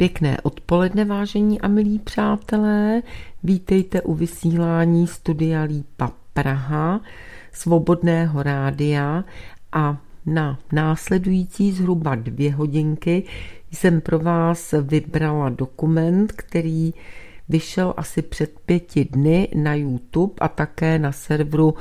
Pěkné odpoledne, vážení a milí přátelé. Vítejte u vysílání Studia Lípa Praha, Svobodného rádia, a na následující zhruba 2 hodinky jsem pro vás vybrala dokument, který vyšel asi před 5 dny na YouTube a také na serveru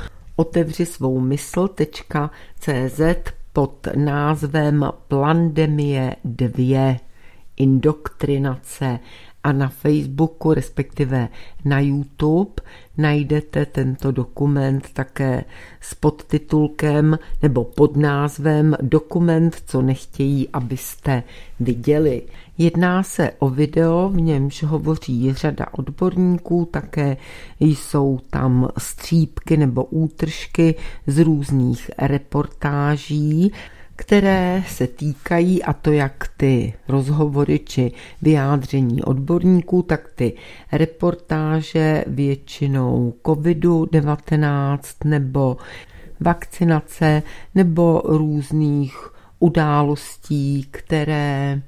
otevřisvoumysl.cz pod názvem Plandemie 2. Indoktrinace, a na Facebooku, respektive na YouTube, najdete tento dokument také s podtitulkem nebo pod názvem Dokument, co nechtějí, abyste viděli. Jedná se o video, v němž hovoří řada odborníků, také jsou tam střípky nebo útržky z různých reportáží, které se týkají, a to jak ty rozhovory či vyjádření odborníků, tak ty reportáže většinou COVID-19 nebo vakcinace nebo různých událostí, které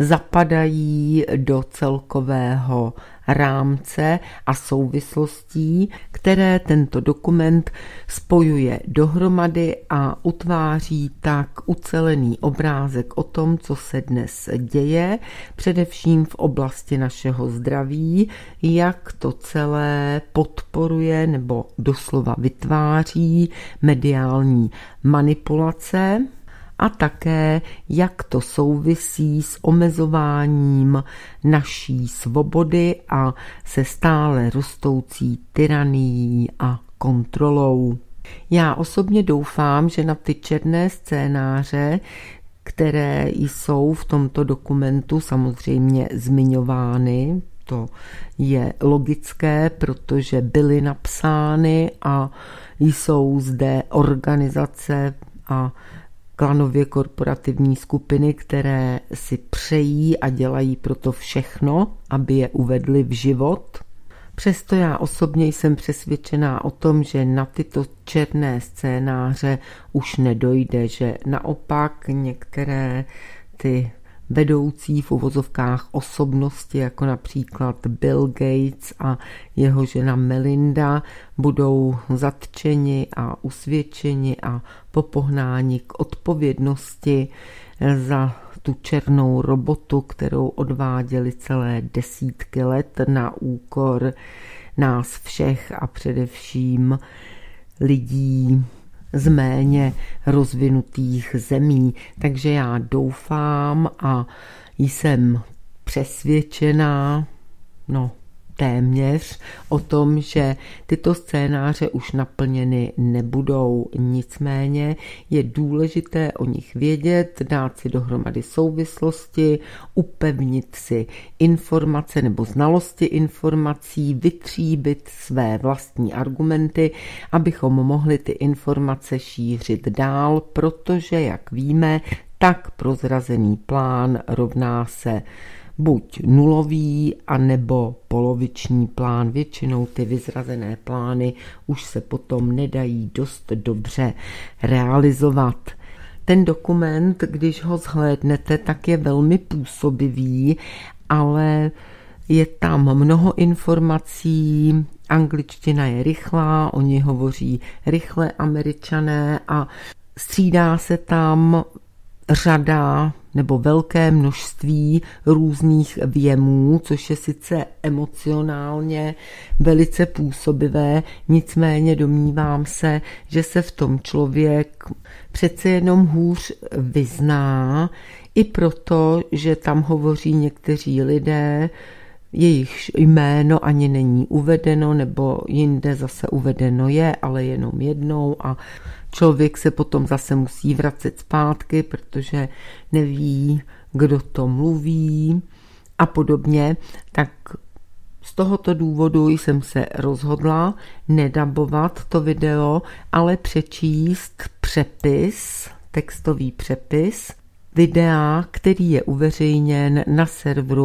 zapadají do celkového rámce a souvislostí, které tento dokument spojuje dohromady a utváří tak ucelený obrázek o tom, co se dnes děje, především v oblasti našeho zdraví, jak to celé podporuje nebo doslova vytváří mediální manipulace, a také jak to souvisí s omezováním naší svobody a se stále rostoucí tyranií a kontrolou. Já osobně doufám, že na ty černé scénáře, které jsou v tomto dokumentu samozřejmě zmiňovány, to je logické, protože byly napsány a jsou zde organizace a klanově korporativní skupiny, které si přejí a dělají proto všechno, aby je uvedli v život. Přesto já osobně jsem přesvědčená o tom, že na tyto černé scénáře už nedojde, že naopak některé ty vedoucí v uvozovkách osobnosti, jako například Bill Gates a jeho žena Melinda, budou zatčeni a usvědčeni a popohnáni k odpovědnosti za tu černou robotu, kterou odváděli celé desítky let na úkor nás všech a především lidí z méně rozvinutých zemí. Takže já doufám a jsem přesvědčená, téměř, o tom, že tyto scénáře už naplněny nebudou. Nicméně je důležité o nich vědět, dát si dohromady souvislosti, upevnit si informace nebo znalosti informací, vytříbit své vlastní argumenty, abychom mohli ty informace šířit dál, protože, jak víme, tak prozrazený plán rovná se buď nulový, anebo poloviční plán. Většinou ty vyzrazené plány už se potom nedají dost dobře realizovat. Ten dokument, když ho zhlédnete, tak je velmi působivý, ale je tam mnoho informací, angličtina je rychlá, oni hovoří rychle Američané a střídá se tam řada nebo velké množství různých vjemů, což je sice emocionálně velice působivé, nicméně domnívám se, že se v tom člověk přece jenom hůř vyzná, i proto, že tam hovoří někteří lidé, jejichž jméno ani není uvedeno, nebo jinde zase uvedeno je, ale jenom jednou, a člověk se potom zase musí vracet zpátky, protože neví, kdo to mluví a podobně. Tak z tohoto důvodu jsem se rozhodla nedabovat to video, ale přečíst přepis, textový přepis videa, který je uveřejněn na serveru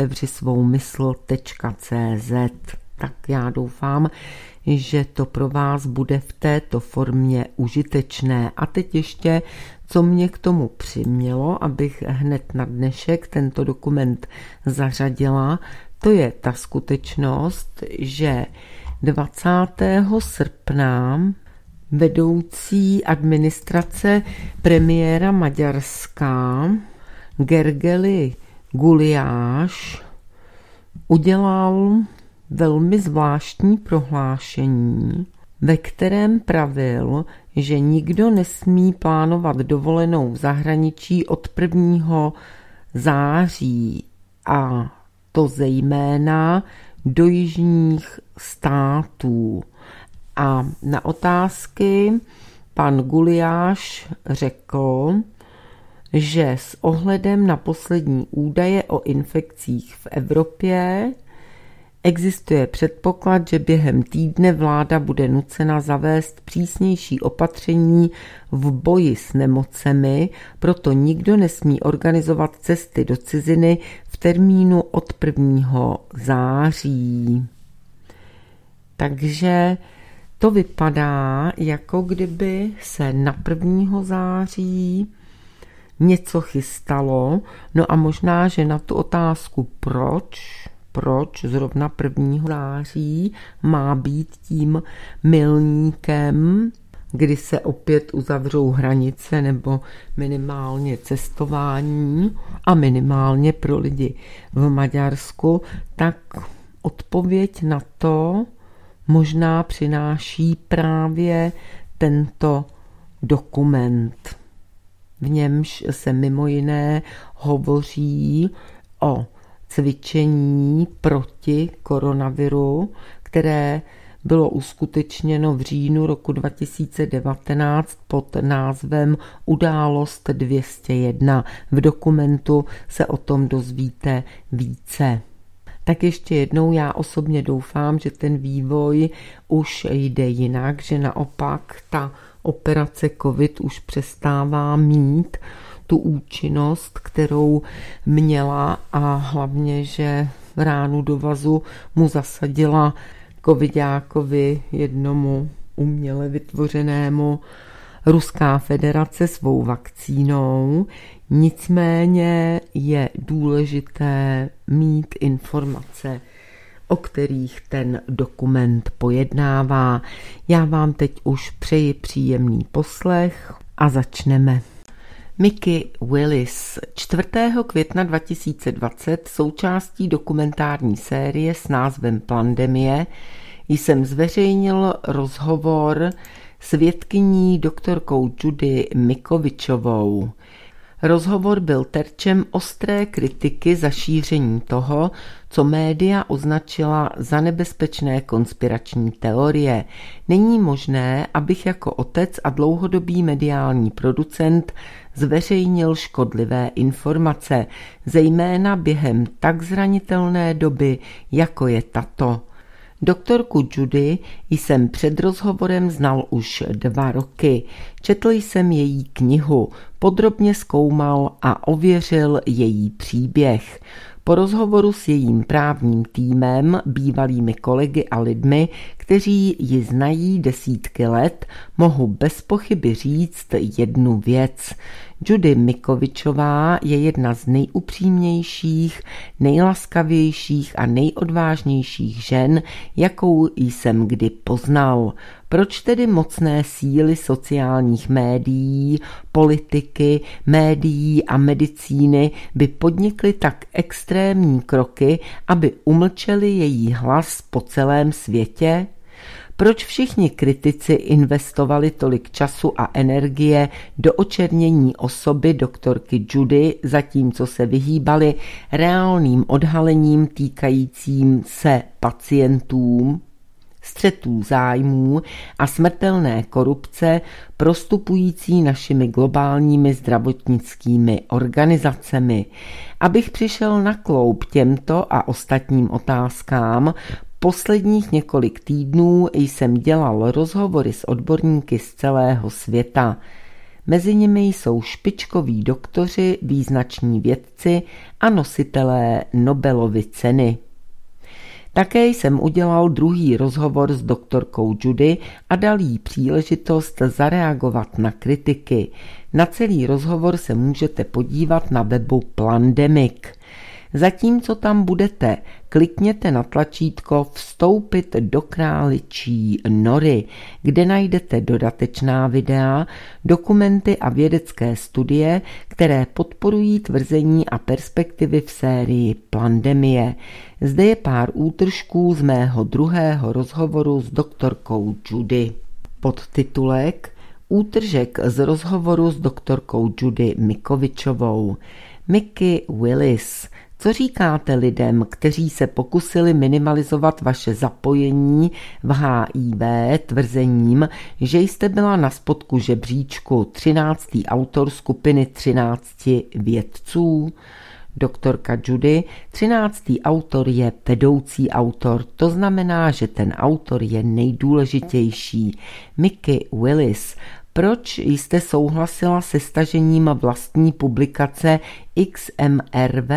otevřisvoumysl.cz. Tak já doufám, že to pro vás bude v této formě užitečné. A teď ještě Co mě k tomu přimělo, abych hned na dnešek tento dokument zařadila, to je ta skutečnost, že 20. srpna vedoucí administrace premiéra Maďarska Gergely Gulyás udělal velmi zvláštní prohlášení, ve kterém pravil, že nikdo nesmí plánovat dovolenou v zahraničí od 1. září, a to zejména do jižních států. A na otázky pan Gulyás řekl, že s ohledem na poslední údaje o infekcích v Evropě existuje předpoklad, že během týdne vláda bude nucena zavést přísnější opatření v boji s nemocemi, proto nikdo nesmí organizovat cesty do ciziny v termínu od 1. září. Takže to vypadá, jako kdyby se na 1. září něco chystalo, no a možná, že na tu otázku proč zrovna 1. září má být tím milníkem, kdy se opět uzavřou hranice nebo minimálně cestování a minimálně pro lidi v Maďarsku, tak odpověď na to možná přináší právě tento dokument. V němž se mimo jiné hovoří o cvičení proti koronaviru, které bylo uskutečněno v říjnu roku 2019 pod názvem Událost 201. V dokumentu se o tom dozvíte více. Tak ještě jednou, já osobně doufám, že ten vývoj už jde jinak, že naopak ta operace COVID už přestává mít tu účinnost, kterou měla, a hlavně, že ránu do vazu mu zasadila covidákovi jednomu uměle vytvořenému Ruská federace svou vakcínou. Nicméně je důležité mít informace, o kterých ten dokument pojednává. Já vám teď už přeji příjemný poslech a začneme. Mickey Willis, 4. května 2020, součástí dokumentární série s názvem Plandemie, jsem zveřejnil rozhovor s vědkyní doktorkou Judy Mikovičovou. Rozhovor byl terčem ostré kritiky za šíření toho, co média označila za nebezpečné konspirační teorie. Není možné, abych jako otec a dlouhodobý mediální producent zveřejnil škodlivé informace, zejména během tak zranitelné doby, jako je tato. Doktorku Judy jsem před rozhovorem znal už 2 roky. Četl jsem její knihu, podrobně zkoumal a ověřil její příběh. Po rozhovoru s jejím právním týmem, bývalými kolegy a lidmi, kteří ji znají desítky let, mohu bez pochyby říct jednu věc. Judy Mikovičová je jedna z nejupřímnějších, nejlaskavějších a nejodvážnějších žen, jakou jsem kdy poznal. Proč tedy mocné síly sociálních médií, politiky, médií a medicíny by podnikly tak extrémní kroky, aby umlčeli její hlas po celém světě? Proč všichni kritici investovali tolik času a energie do očernění osoby doktorky Judy, zatímco se vyhýbali reálným odhalením týkajícím se pacientům, střetů zájmů a smrtelné korupce prostupující našimi globálními zdravotnickými organizacemi? Abych přišel na kloub těmto a ostatním otázkám, posledních několik týdnů jsem dělal rozhovory s odborníky z celého světa. Mezi nimi jsou špičkoví doktoři, význační vědci a nositelé Nobelovy ceny. Také jsem udělal druhý rozhovor s doktorkou Judy a dal jí příležitost zareagovat na kritiky. Na celý rozhovor se můžete podívat na webu Plandemic. Zatímco tam budete, klikněte na tlačítko Vstoupit do králičí nory, kde najdete dodatečná videa, dokumenty a vědecké studie, které podporují tvrzení a perspektivy v sérii Plandemie. Zde je pár útržků z mého druhého rozhovoru s doktorkou Judy. Podtitulek Útržek z rozhovoru s doktorkou Judy Mikovičovou. Mickey Willis. Co říkáte lidem, kteří se pokusili minimalizovat vaše zapojení v HIV tvrzením, že jste byla na spodku žebříčku 13. autor skupiny 13 vědců? Doktorka Judy, 13. autor je vedoucí autor, to znamená, že ten autor je nejdůležitější. Mickey Willis. Proč jste souhlasila se stažením vlastní publikace XMRV?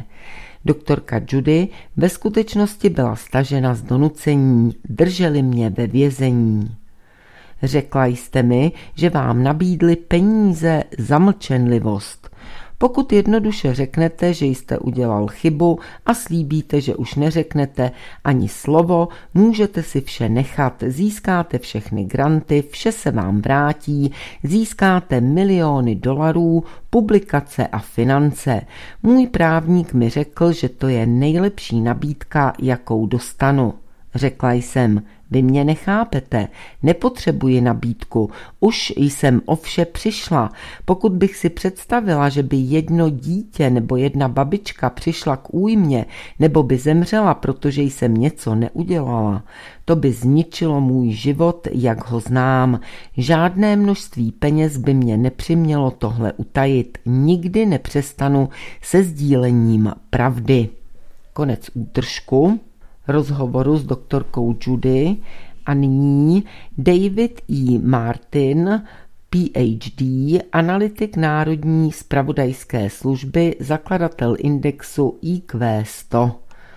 Doktorka Judy, ve skutečnosti byla stažena z donucení, drželi mě ve vězení. Řekla jste mi, že vám nabídli peníze za mlčenlivost. Pokud jednoduše řeknete, že jste udělal chybu a slíbíte, že už neřeknete ani slovo, můžete si vše nechat, získáte všechny granty, vše se vám vrátí, získáte miliony dolarů, publikace a finance. Můj právník mi řekl, že to je nejlepší nabídka, jakou dostanu. Řekla jsem, vy mě nechápete, nepotřebuji nabídku, už jsem o vše přišla. Pokud bych si představila, že by jedno dítě nebo jedna babička přišla k újmě, nebo by zemřela, protože jsem něco neudělala, to by zničilo můj život, jak ho znám. Žádné množství peněz by mě nepřimělo tohle utajit. Nikdy nepřestanu se sdílením pravdy. Konec útržku rozhovoru s doktorkou Judy a nyní David E. Martin, PhD, analytik Národní zpravodajské služby, zakladatel indexu IQ 100.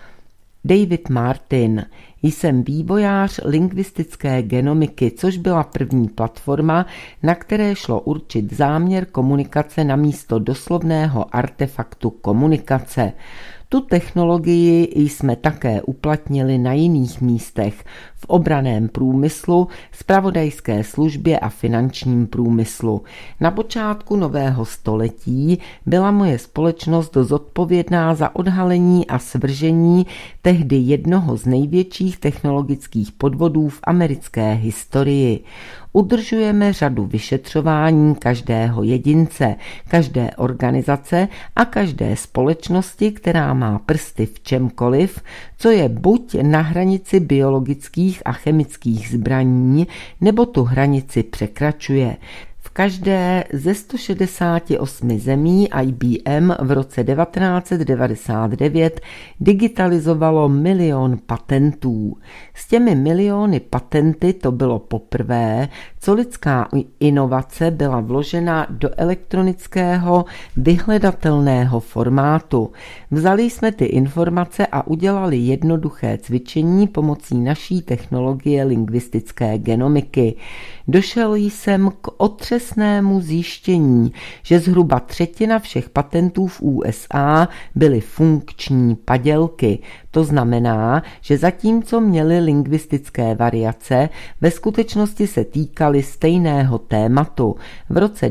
David Martin. Jsem vývojář lingvistické genomiky, což byla první platforma, na které šlo určit záměr komunikace namísto doslovného artefaktu komunikace. Tu technologii jsme také uplatnili na jiných místech, v obranném průmyslu, zpravodajské službě a finančním průmyslu. Na počátku nového století byla moje společnost zodpovědná za odhalení a svržení tehdy jednoho z největších technologických podvodů v americké historii. Udržujeme řadu vyšetřování každého jedince, každé organizace a každé společnosti, která má prsty v čemkoliv, co je buď na hranici biologických a chemických zbraní, nebo tu hranici překračuje. V každé ze 168 zemí IBM v roce 1999 digitalizovalo 1 000 000 patentů. S těmi miliony patenty to bylo poprvé, co lidská inovace byla vložena do elektronického vyhledatelného formátu. Vzali jsme ty informace a udělali jednoduché cvičení pomocí naší technologie lingvistické genomiky. Došel jsem k otřesnému zjištění, že zhruba 1/3 všech patentů v USA byly funkční padělky. To znamená, že zatímco měly lingvistické variace, ve skutečnosti se týkaly stejného tématu. V roce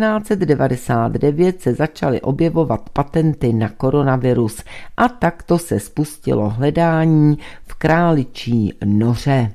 1999 se začaly objevovat patenty na koronavirus a takto se spustilo hledání v králičí noře.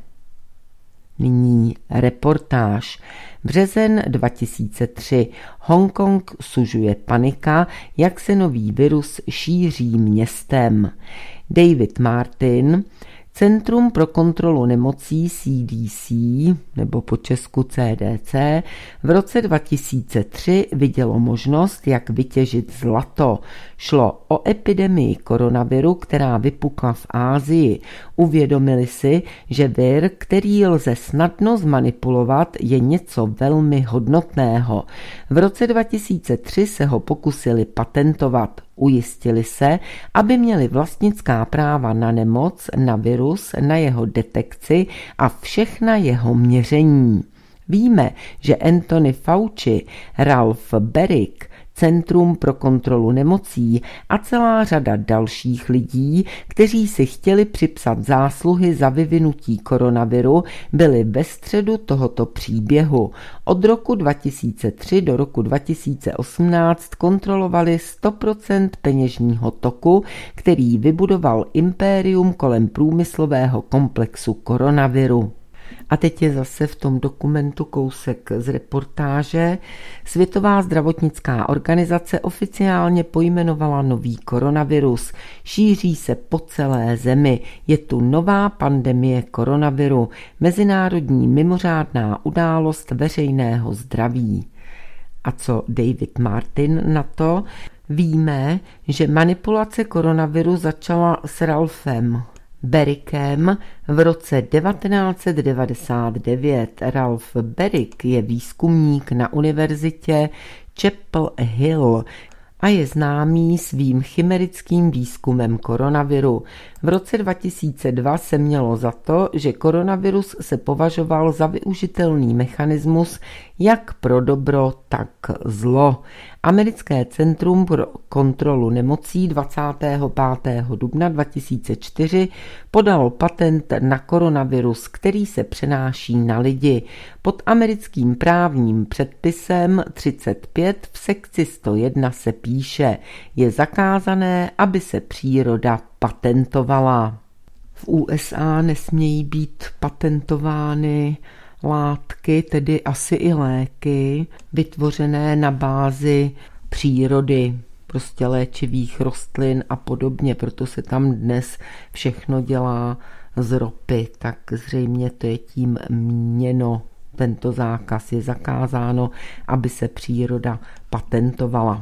Nyní reportáž. Březen 2003. Hongkong sužuje panika, jak se nový virus šíří městem. David Martin, Centrum pro kontrolu nemocí CDC, nebo po česku CDC, v roce 2003 vidělo možnost, jak vytěžit zlato. Šlo o epidemii koronaviru, která vypukla v Asii. Uvědomili si, že vir, který lze snadno zmanipulovat, je něco velmi hodnotného. V roce 2003 se ho pokusili patentovat. Ujistili se, aby měli vlastnická práva na nemoc, na virus, na jeho detekci a všechna jeho měření. Víme, že Anthony Fauci, Ralph Baric, Centrum pro kontrolu nemocí a celá řada dalších lidí, kteří si chtěli připsat zásluhy za vyvinutí koronaviru, byli ve středu tohoto příběhu. Od roku 2003 do roku 2018 kontrolovali 100% peněžního toku, který vybudoval impérium kolem průmyslového komplexu koronaviru. A teď je zase v tom dokumentu kousek z reportáže. Světová zdravotnická organizace oficiálně pojmenovala nový koronavirus. Šíří se po celé zemi. Je tu nová pandemie koronaviru. Mezinárodní mimořádná událost veřejného zdraví. A co David Martin na to? Víme, že manipulace koronaviru začala s Ralphem Baricem v roce 1999. Ralph Baric je výzkumník na univerzitě Chapel Hill a je známý svým chimerickým výzkumem koronaviru. V roce 2002 se mělo za to, že koronavirus se považoval za využitelný mechanismus jak pro dobro, tak zlo. Americké centrum pro kontrolu nemocí 25. dubna 2004 podalo patent na koronavirus, který se přenáší na lidi. Pod americkým právním předpisem 35 v sekci 101 se píše: je zakázané, aby se příroda patentovala. V USA nesmějí být patentovány látky, tedy asi i léky, vytvořené na bázi přírody, prostě léčivých rostlin a podobně, proto se tam dnes všechno dělá z ropy, tak zřejmě to je tím míněno. Tento zákaz je zakázáno, aby se příroda patentovala.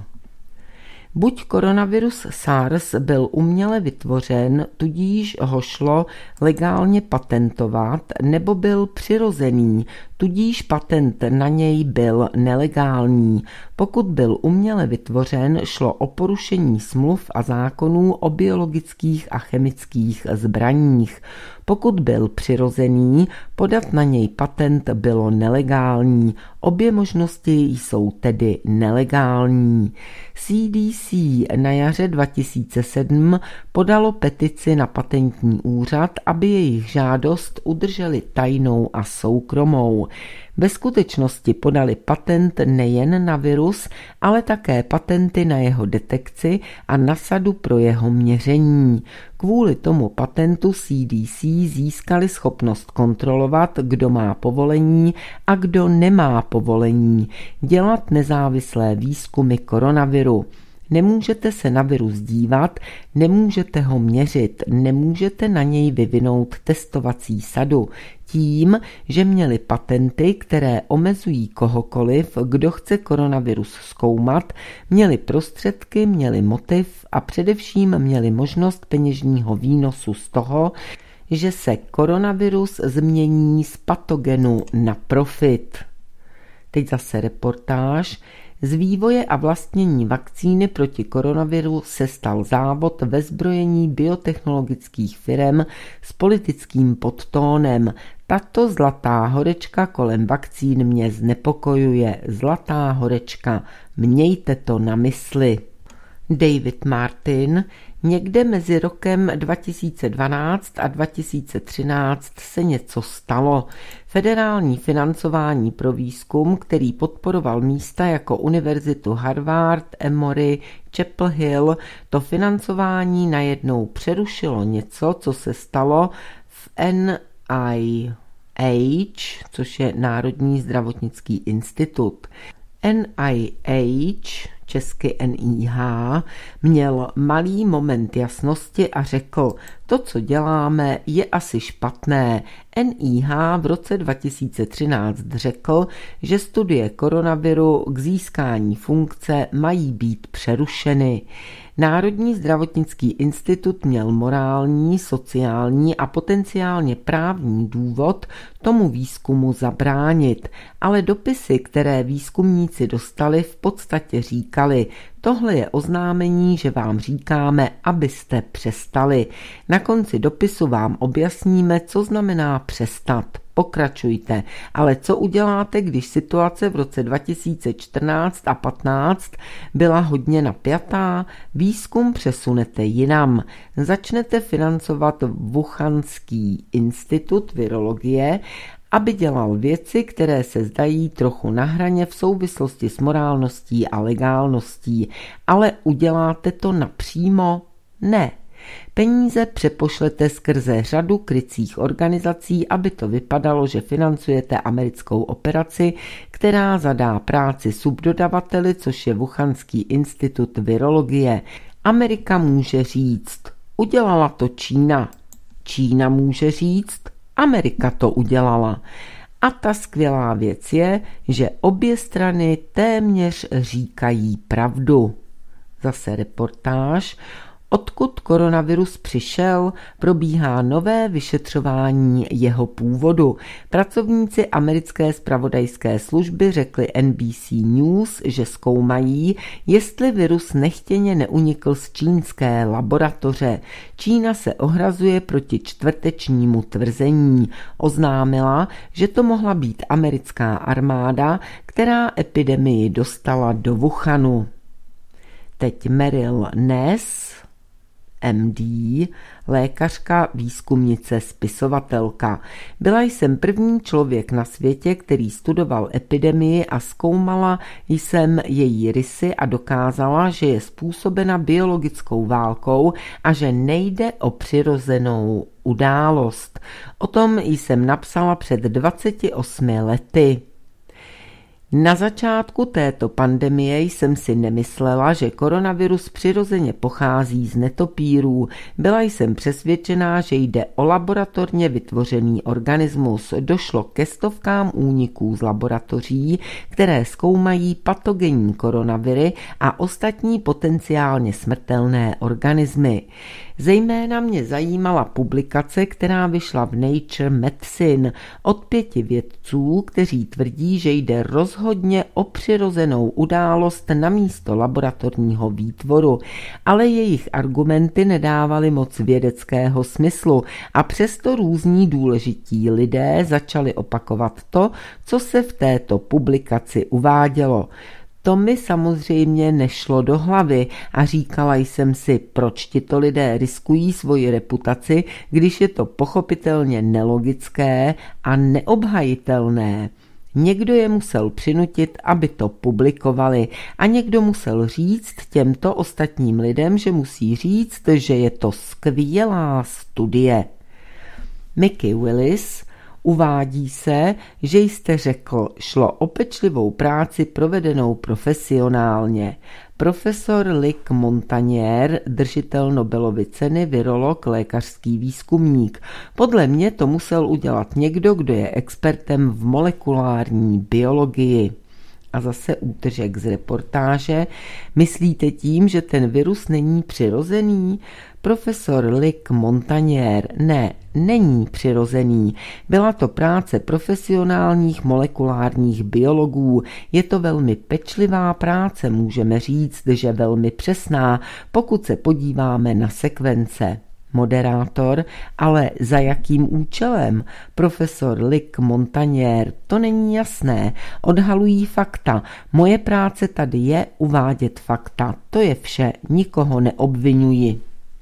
Buď koronavirus SARS byl uměle vytvořen, tudíž ho šlo legálně patentovat, nebo byl přirozený, tudíž patent na něj byl nelegální. Pokud byl uměle vytvořen, šlo o porušení smluv a zákonů o biologických a chemických zbraních. Pokud byl přirozený, podat na něj patent bylo nelegální. Obě možnosti jsou tedy nelegální. CDC na jaře 2007 podalo petici na patentní úřad, aby jejich žádost udrželi tajnou a soukromou. Ve skutečnosti podali patent nejen na virus, ale také patenty na jeho detekci a na sadu pro jeho měření. Kvůli tomu patentu CDC získali schopnost kontrolovat, kdo má povolení a kdo nemá povolení, dělat nezávislé výzkumy koronaviru. Nemůžete se na virus dívat, nemůžete ho měřit, nemůžete na něj vyvinout testovací sadu. Tím, že měli patenty, které omezují kohokoliv, kdo chce koronavirus zkoumat, měli prostředky, měli motiv a především měli možnost peněžního výnosu z toho, že se koronavirus změní z patogenu na profit. Teď zase reportáž. Z vývoje a vlastnění vakcíny proti koronaviru se stal závod ve zbrojení biotechnologických firem s politickým podtónem. Tato zlatá horečka kolem vakcín mě znepokojuje. Zlatá horečka, mějte to na mysli. David Martin. Někde mezi rokem 2012 a 2013 se něco stalo. Federální financování pro výzkum, který podporoval místa jako univerzitu Harvard, Emory, Chapel Hill, to financování najednou přerušilo něco, co se stalo v NIH, což je Národní zdravotnický institut. NIH, česky NIH, měl malý moment jasnosti a řekl, to, co děláme, je asi špatné. NIH v roce 2013 řekl, že studie koronaviru k získání funkce mají být přerušeny. Národní zdravotnický institut měl morální, sociální a potenciálně právní důvod tomu výzkumu zabránit, ale dopisy, které výzkumníci dostali, v podstatě říkali, Tohle je oznámení, že vám říkáme, abyste přestali. Na konci dopisu vám objasníme, co znamená přestat. Pokračujte, ale co uděláte, když situace v roce 2014 a 15 byla hodně napjatá? Výzkum přesunete jinam. Začnete financovat Wuhanský institut virologie, aby dělal věci, které se zdají trochu na hraně v souvislosti s morálností a legálností, ale uděláte to napřímo? Ne. Peníze přepošlete skrze řadu krycích organizací, aby to vypadalo, že financujete americkou operaci, která zadá práci subdodavateli, což je Wuhanský institut virologie. Amerika může říct, udělala to Čína. Čína může říct, Amerika to udělala. A ta skvělá věc je, že obě strany téměř říkají pravdu. Zase reportáž. Odkud koronavirus přišel, probíhá nové vyšetřování jeho původu. Pracovníci americké zpravodajské služby řekli NBC News, že zkoumají, jestli virus nechtěně neunikl z čínské laboratoře. Čína se ohrazuje proti čtvrtečnímu tvrzení. Oznámila, že to mohla být americká armáda, která epidemii dostala do Wuhanu. Teď Meryl Nass, MD, lékařka, výzkumnice, spisovatelka. Byla jsem první člověk na světě, který studoval epidemii a zkoumala jsem její rysy a dokázala, že je způsobena biologickou válkou a že nejde o přirozenou událost. O tom jsem napsala před 28 lety. Na začátku této pandemie jsem si nemyslela, že koronavirus přirozeně pochází z netopírů. Byla jsem přesvědčená, že jde o laboratorně vytvořený organismus. Došlo ke stovkám úniků z laboratoří, které zkoumají patogenní koronaviry a ostatní potenciálně smrtelné organismy. Zejména mě zajímala publikace, která vyšla v Nature Medicine od 5 vědců, kteří tvrdí, že jde rozhodně o přirozenou událost namísto laboratorního výtvoru, ale jejich argumenty nedávaly moc vědeckého smyslu a přesto různí důležití lidé začali opakovat to, co se v této publikaci uvádělo. To mi samozřejmě nešlo do hlavy a říkala jsem si, proč tito lidé riskují svoji reputaci, když je to pochopitelně nelogické a neobhajitelné. Někdo je musel přinutit, aby to publikovali a někdo musel říct těmto ostatním lidem, že musí říct, že je to skvělá studie. Mickey Willis. Uvádí se, že jste řekl, šlo o pečlivou práci provedenou profesionálně. Profesor Luc Montagnier, držitel Nobelovy ceny, virolog, lékařský výzkumník. Podle mě to musel udělat někdo, kdo je expertem v molekulární biologii. A zase útržek z reportáže. Myslíte tím, že ten virus není přirozený? Profesor Luc Montagnier, ne, není přirozený. Byla to práce profesionálních molekulárních biologů. Je to velmi pečlivá práce, můžeme říct, že velmi přesná, pokud se podíváme na sekvence. Moderátor, ale za jakým účelem? Profesor Luc Montagnier, to není jasné. Odhalují fakta. Moje práce tady je uvádět fakta. To je vše, nikoho neobvinuji.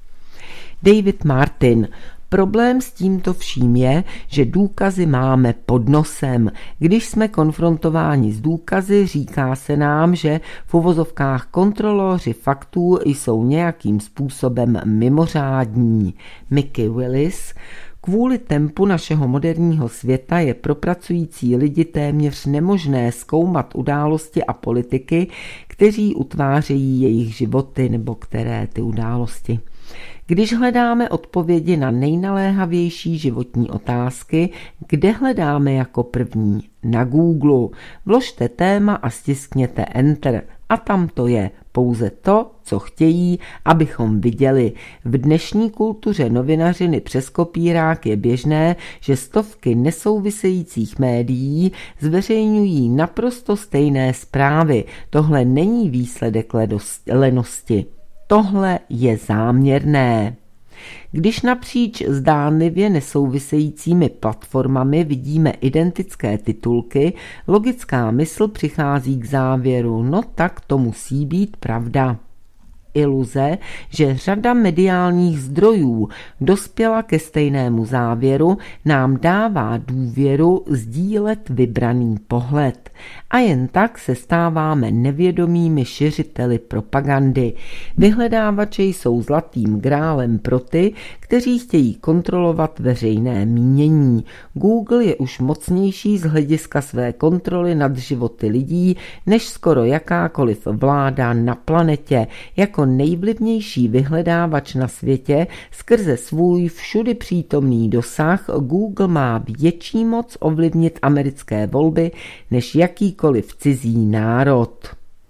David Martin. Problém s tímto vším je, že důkazy máme pod nosem. Když jsme konfrontováni s důkazy, říká se nám, že v uvozovkách kontroloři faktů jsou nějakým způsobem mimořádní. Mickey Willis. Kvůli tempu našeho moderního světa je pro pracující lidi téměř nemožné zkoumat události a politiky, kteří utvářejí jejich životy nebo které ty události. Když hledáme odpovědi na nejnaléhavější životní otázky, kde hledáme jako první? Na Google. Vložte téma a stiskněte Enter. A tam to je. pouze to, co chtějí, abychom viděli. V dnešní kultuře novinařiny přes kopírák je běžné, že stovky nesouvisejících médií zveřejňují naprosto stejné zprávy. Tohle není výsledek lenosti. Tohle je záměrné. Když napříč zdánlivě nesouvisejícími platformami vidíme identické titulky, logická mysl přichází k závěru, no tak to musí být pravda. Iluze, že řada mediálních zdrojů dospěla ke stejnému závěru, nám dává důvěru sdílet vybraný pohled. A jen tak se stáváme nevědomými šiřiteli propagandy. Vyhledávače jsou zlatým grálem pro ty, kteří chtějí kontrolovat veřejné mínění. Google je už mocnější z hlediska své kontroly nad životy lidí, než skoro jakákoliv vláda na planetě. Jako nejvlivnější vyhledávač na světě skrze svůj všudy přítomný dosah Google má větší moc ovlivnit americké volby než jakýkoliv cizí národ.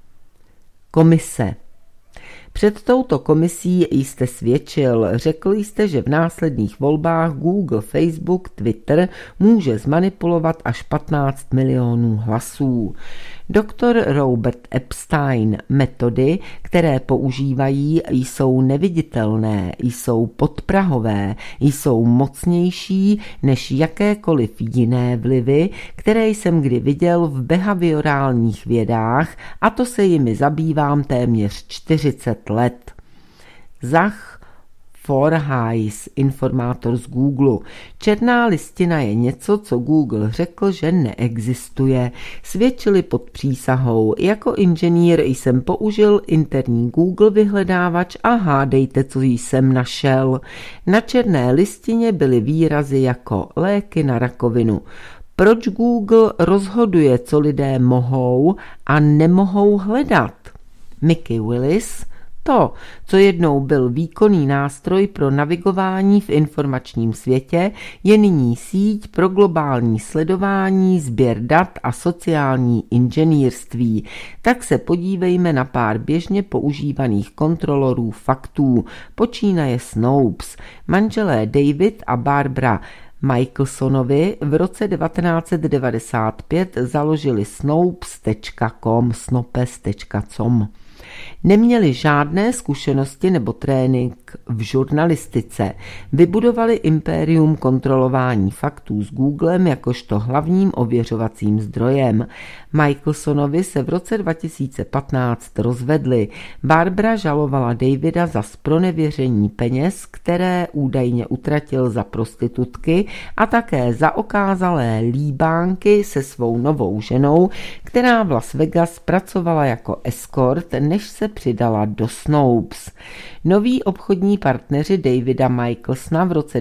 Komise. Před touto komisí jste svědčil, řekl jste, že v následných volbách Google, Facebook, Twitter může zmanipulovat až 15 milionů hlasů. Dr. Robert Epstein, metody, které používají, jsou neviditelné, jsou podprahové, jsou mocnější než jakékoliv jiné vlivy, které jsem kdy viděl v behaviorálních vědách, a to se jimi zabývám téměř 40 let. Zach Forhajs, informátor z Google. Černá listina je něco, co Google řekl, že neexistuje. Svědčili pod přísahou. Jako inženýr jsem použil interní Google vyhledávač a hádejte, co jsem našel. Na černé listině byly výrazy jako léky na rakovinu. Proč Google rozhoduje, co lidé mohou a nemohou hledat? Mickey Willis. To, co jednou byl výkonný nástroj pro navigování v informačním světě, je nyní síť pro globální sledování, sběr dat a sociální inženýrství. Tak se podívejme na pár běžně používaných kontrolorů faktů. Počínaje Snopes. Manželé David a Barbara Michelsonovi v roce 1995 založili snopes.com. Neměli žádné zkušenosti nebo trénink v žurnalistice. Vybudovali impérium kontrolování faktů s Googlem jakožto hlavním ověřovacím zdrojem. Michelsonovi se v roce 2015 rozvedli. Barbara žalovala Davida za zpronevěření peněz, které údajně utratil za prostitutky, a také za okázalé líbánky se svou novou ženou, která v Las Vegas pracovala jako escort, než se přidala do Snopes. Noví obchodní partneři Davida Michelsona v roce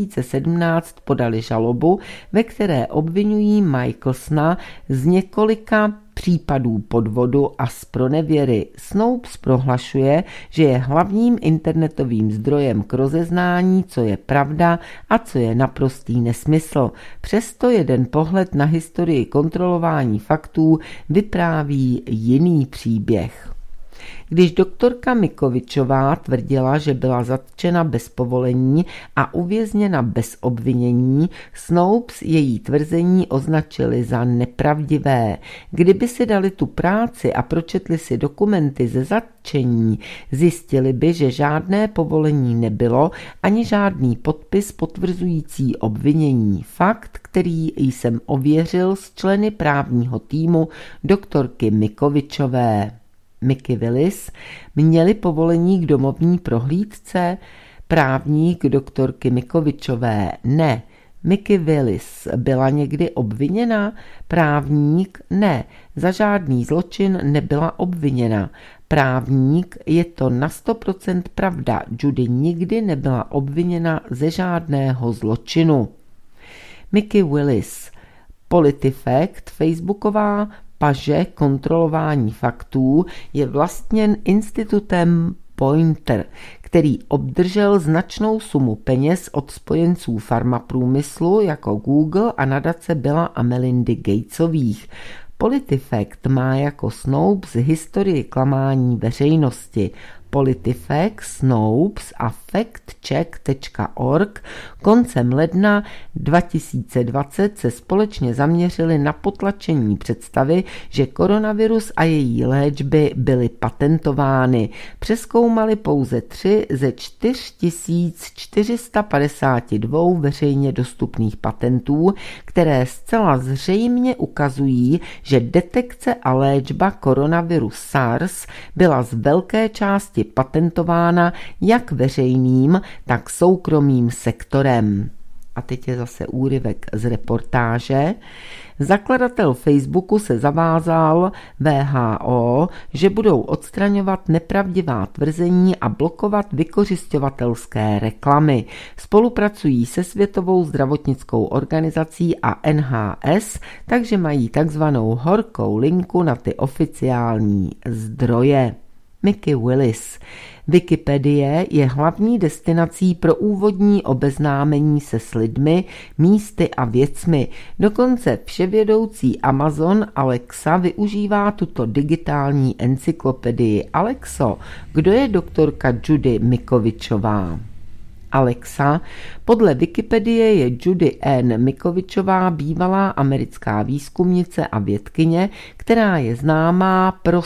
2017 podali žalobu, ve které obvinují Michelsona z několika případů podvodu a zpronevěry. Snopes prohlašuje, že je hlavním internetovým zdrojem k rozeznání, co je pravda a co je naprostý nesmysl. Přesto jeden pohled na historii kontrolování faktů vypráví jiný příběh. Když doktorka Mikovičová tvrdila, že byla zatčena bez povolení a uvězněna bez obvinění, Snopes její tvrzení označili za nepravdivé. Kdyby si dali tu práci a pročetli si dokumenty ze zatčení, zjistili by, že žádné povolení nebylo ani žádný podpis potvrzující obvinění. Fakt, který jsem ověřil s členy právního týmu doktorky Mikovičové. Mickey Willis, měli povolení k domovní prohlídce? Právník doktorky Mikovičové ne. Mickey Willis byla někdy obviněna? Právník ne. Za žádný zločin nebyla obviněna. Právník je to na 100% pravda. Judy nikdy nebyla obviněna ze žádného zločinu. Mickey Willis. PolitiFact, facebooková paže kontrolování faktů, je vlastněn institutem Poynter, který obdržel značnou sumu peněz od spojenců farmaprůmyslu jako Google a nadace Billa a Melindy Gatesových. PolitiFact má jako Snopes historii klamání veřejnosti. PolitiFact, Snopes a factcheck.org koncem ledna 2020 se společně zaměřili na potlačení představy, že koronavirus a její léčby byly patentovány. Přezkoumali pouze 3 ze 4452 veřejně dostupných patentů, které zcela zřejmě ukazují, že detekce a léčba koronaviru SARS byla z velké části patentována jak veřejným, tak soukromým sektorem. A teď je zase úryvek z reportáže. Zakladatel Facebooku se zavázal WHO, že budou odstraňovat nepravdivá tvrzení a blokovat vykořisťovatelské reklamy. Spolupracují se Světovou zdravotnickou organizací a NHS, takže mají takzvanou horkou linku na ty oficiální zdroje. Mickey Willis. Wikipedie je hlavní destinací pro úvodní obeznámení se s lidmi, místy a věcmi. Dokonce vševědoucí Amazon Alexa využívá tuto digitální encyklopedii. Alexo, kdo je doktorka Judy Mikovičová? Alexa, podle Wikipedie je Judy N. Mikovičová bývalá americká výzkumnice a vědkyně, která je známá pro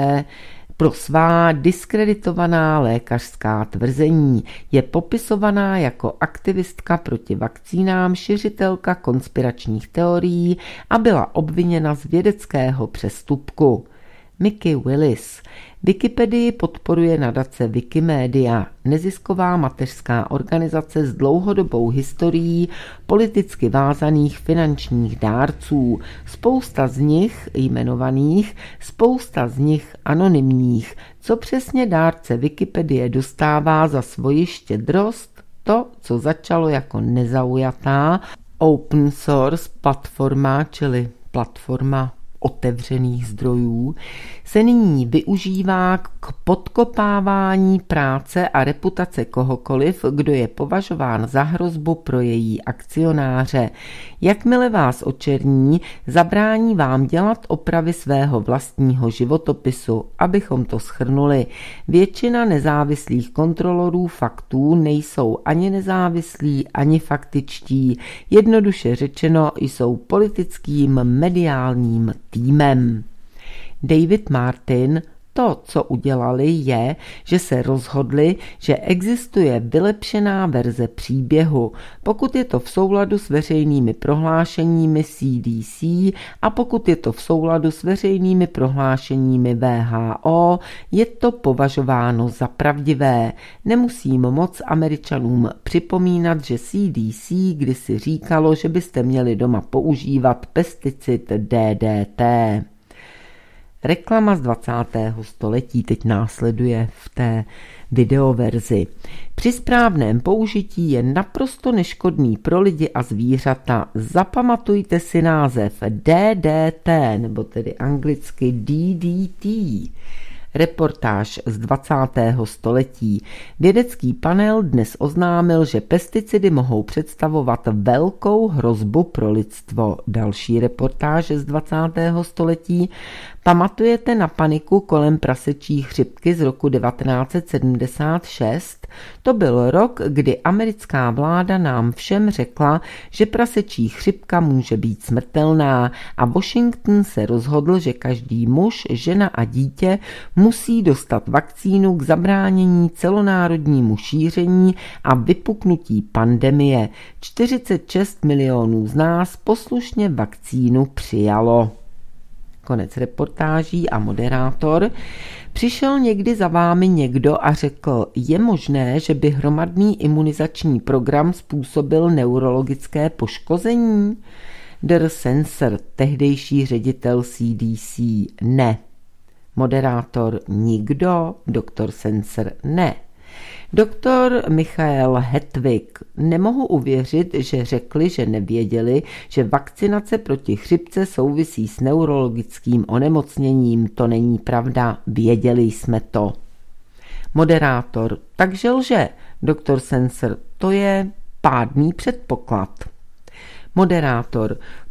svá diskreditovaná lékařská tvrzení. Je popisovaná jako aktivistka proti vakcínám, šiřitelka konspiračních teorií a byla obviněna z vědeckého přestupku. Mickey Willis. Wikipedii podporuje nadace Wikimedia, nezisková mateřská organizace s dlouhodobou historií politicky vázaných finančních dárců. Spousta z nich jmenovaných, spousta z nich anonymních. Co přesně dárce Wikipedie dostává za svoji štědrost? To, co začalo jako nezaujatá open source platforma, čili platforma otevřených zdrojů, se nyní využívá k podkopávání práce a reputace kohokoliv, kdo je považován za hrozbu pro její akcionáře. Jakmile vás očerní, zabrání vám dělat opravy svého vlastního životopisu, abychom to shrnuli. Většina nezávislých kontrolorů faktů nejsou ani nezávislí, ani faktičtí. Jednoduše řečeno jsou politickým mediálním týmem. David Martin. To, co udělali, je, že se rozhodli, že existuje vylepšená verze příběhu, pokud je to v souladu s veřejnými prohlášeními CDC a pokud je to v souladu s veřejnými prohlášeními WHO, je to považováno za pravdivé. Nemusím moc Američanům připomínat, že CDC kdysi říkalo, že byste měli doma používat pesticid DDT. Reklama z 20. století teď následuje v té videoverzi. Při správném použití je naprosto neškodný pro lidi a zvířata. Zapamatujte si název DDT, nebo tedy anglicky DDT. Reportáž z 20. století. Vědecký panel dnes oznámil, že pesticidy mohou představovat velkou hrozbu pro lidstvo. Další reportáž z 20. století. Pamatujete na paniku kolem prasečí chřipky z roku 1976? To byl rok, kdy americká vláda nám všem řekla, že prasečí chřipka může být smrtelná a Washington se rozhodl, že každý muž, žena a dítě musí dostat vakcínu k zabránění celonárodnímu šíření a vypuknutí pandemie. 46 milionů z nás poslušně vakcínu přijalo. Konec reportáží a moderátor. Přišel někdy za vámi někdo a řekl, je možné, že by hromadný imunizační program způsobil neurologické poškození? Der Sensor, tehdejší ředitel CDC, ne. Moderátor nikdo, doktor Sensor ne. Doktor Michael Hetwig. Nemohu uvěřit, že řekli, že nevěděli, že vakcinace proti chřipce souvisí s neurologickým onemocněním. To není pravda, věděli jsme to. Moderátor. Takže lže. Doktor Sensor. To je pádný předpoklad. Moderátor.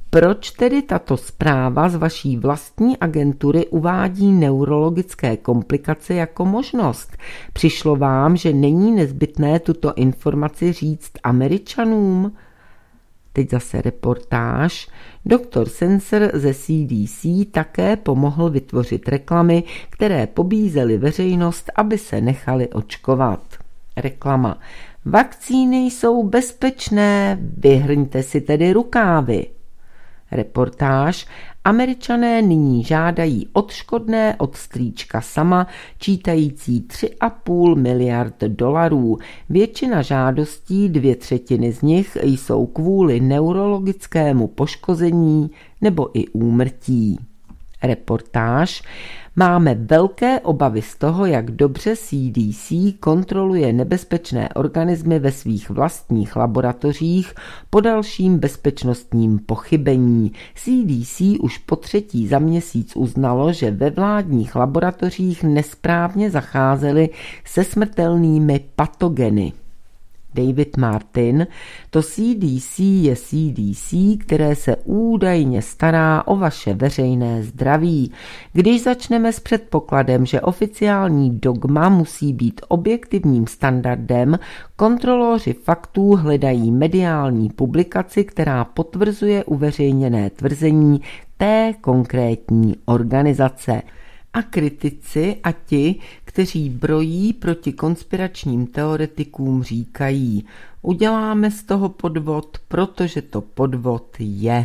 Proč tedy tato zpráva z vaší vlastní agentury uvádí neurologické komplikace jako možnost? Přišlo vám, že není nezbytné tuto informaci říct Američanům? Teď zase reportáž. Doktor Sensor ze CDC také pomohl vytvořit reklamy, které pobízely veřejnost, aby se nechali očkovat. Reklama. Vakcíny jsou bezpečné, vyhrňte si tedy rukávy. Reportáž. Američané nyní žádají odškodné od strýčka Sama, čítající 3,5 miliard $. Většina žádostí, 2/3 z nich, jsou kvůli neurologickému poškození nebo i úmrtí. Reportáž. Máme velké obavy z toho, jak dobře CDC kontroluje nebezpečné organismy ve svých vlastních laboratořích po dalším bezpečnostním pochybení. CDC už po 3. za měsíc uznalo, že ve vládních laboratořích nesprávně zacházeli se smrtelnými patogeny. David Martin, to CDC je CDC, které se údajně stará o vaše veřejné zdraví. Když začneme s předpokladem, že oficiální dogma musí být objektivním standardem, kontroloři faktů hledají mediální publikaci, která potvrzuje uveřejněné tvrzení té konkrétní organizace. A kritici a ti, kteří brojí proti konspiračním teoretikům, říkají: uděláme z toho podvod, protože to podvod je.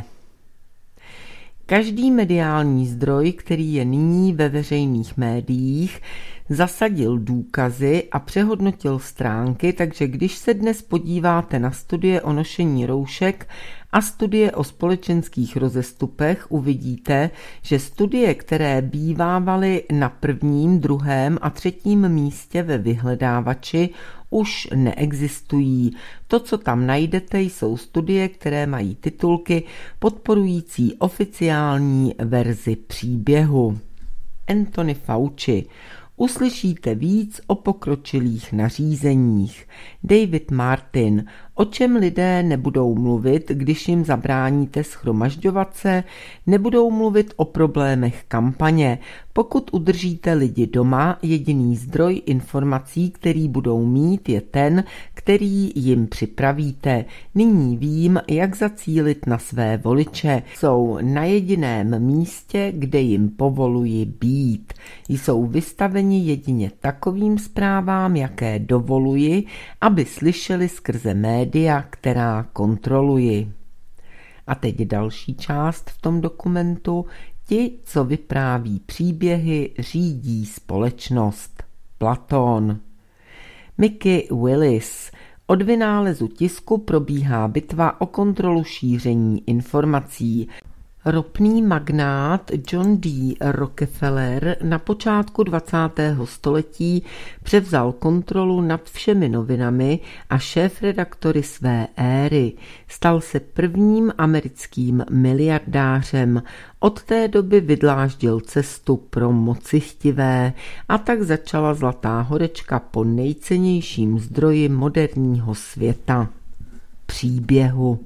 Každý mediální zdroj, který je nyní ve veřejných médiích, zasadil důkazy a přehodnotil stránky, takže když se dnes podíváte na studie o nošení roušek a studie o společenských rozestupech, uvidíte, že studie, které bývávaly na 1., 2. a 3. místě ve vyhledávači, už neexistují. To, co tam najdete, jsou studie, které mají titulky podporující oficiální verzi příběhu. Anthony Fauci. Uslyšíte víc o pokročilých nařízeních. David Martin. O čem lidé nebudou mluvit, když jim zabráníte shromažďovat se? Nebudou mluvit o problémech kampaně. Pokud udržíte lidi doma, jediný zdroj informací, který budou mít, je ten, který jim připravíte. Nyní vím, jak zacílit na své voliče. Jsou na jediném místě, kde jim povoluji být. Jsou vystaveni jedině takovým zprávám, jaké dovoluji, aby slyšeli skrze média, která kontroluji. A teď další část v tom dokumentu. Ti, co vypráví příběhy, řídí společnost. Platón. Mickey Willis. Od vynálezu tisku probíhá bitva o kontrolu šíření informací. Ropný magnát John D. Rockefeller na počátku 20. století převzal kontrolu nad všemi novinami a šéfredaktory své éry. Stal se prvním americkým miliardářem. Od té doby vydláždil cestu pro mocichtivé a tak začala zlatá horečka po nejcennějším zdroji moderního světa. Příběhu.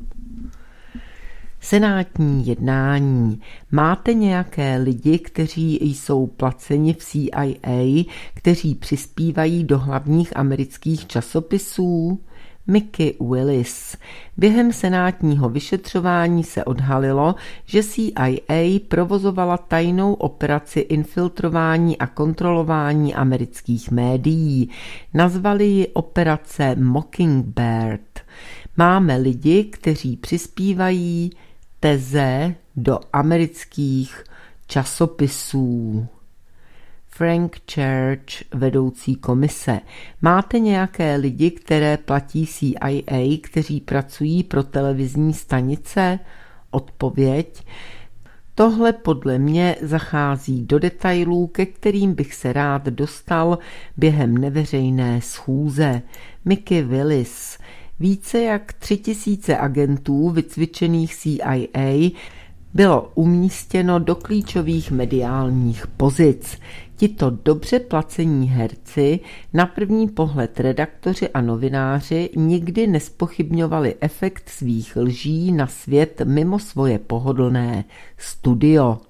Senátní jednání. Máte nějaké lidi, kteří jsou placeni v CIA, kteří přispívají do hlavních amerických časopisů? Mickey Willis. Během senátního vyšetřování se odhalilo, že CIA provozovala tajnou operaci infiltrování a kontrolování amerických médií. Nazvali ji operace Mockingbird. Máme lidi, kteří přispívají teze do amerických časopisů. Frank Church, vedoucí komise. Máte nějaké lidi, které platí CIA, kteří pracují pro televizní stanice? Odpověď. Tohle podle mě zachází do detailů, ke kterým bych se rád dostal během neveřejné schůze. Mickey Willis. Více jak 3000 agentů vycvičených CIA bylo umístěno do klíčových mediálních pozic. Tito dobře placení herci, na první pohled redaktoři a novináři, nikdy nespochybňovali efekt svých lží na svět mimo svoje pohodlné studio.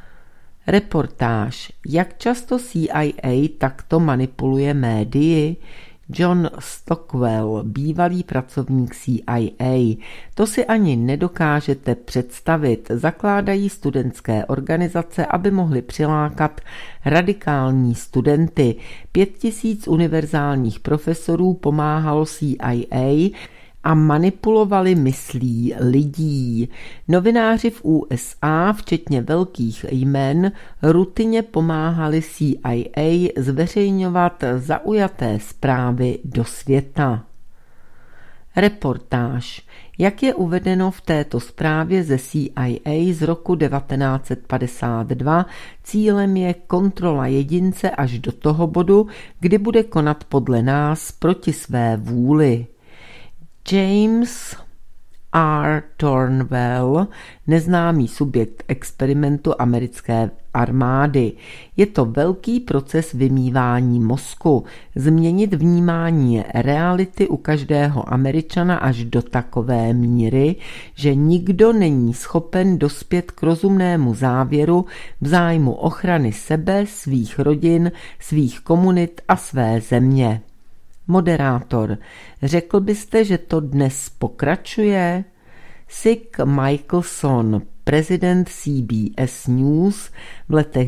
Reportáž. Jak často CIA takto manipuluje médii? John Stockwell, bývalý pracovník CIA. To si ani nedokážete představit. Zakládají studentské organizace, aby mohli přilákat radikální studenty. 5000 univerzálních profesorů pomáhalo CIA a manipulovali myslí lidí. Novináři v USA, včetně velkých jmen, rutině pomáhali CIA zveřejňovat zaujaté zprávy do světa. Reportáž. Jak je uvedeno v této zprávě ze CIA z roku 1952, cílem je kontrola jedince až do toho bodu, kdy bude konat podle nás proti své vůli. James R. Thornwell, neznámý subjekt experimentu americké armády. Je to velký proces vymývání mozku, změnit vnímání reality u každého Američana až do takové míry, že nikdo není schopen dospět k rozumnému závěru v zájmu ochrany sebe, svých rodin, svých komunit a své země. Moderátor. Řekl byste, že to dnes pokračuje? Sig Michelson, prezident CBS News v letech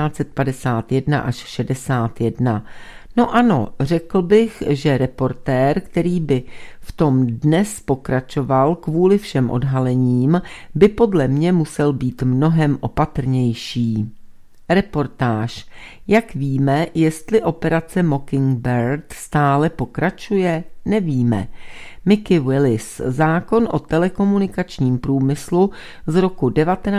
1951 až 61. No ano, řekl bych, že reportér, který by v tom dnes pokračoval kvůli všem odhalením, by podle mě musel být mnohem opatrnější. Reportáž. Jak víme, jestli operace Mockingbird stále pokračuje? Nevíme. Mickey Willis, zákon o telekomunikačním průmyslu z roku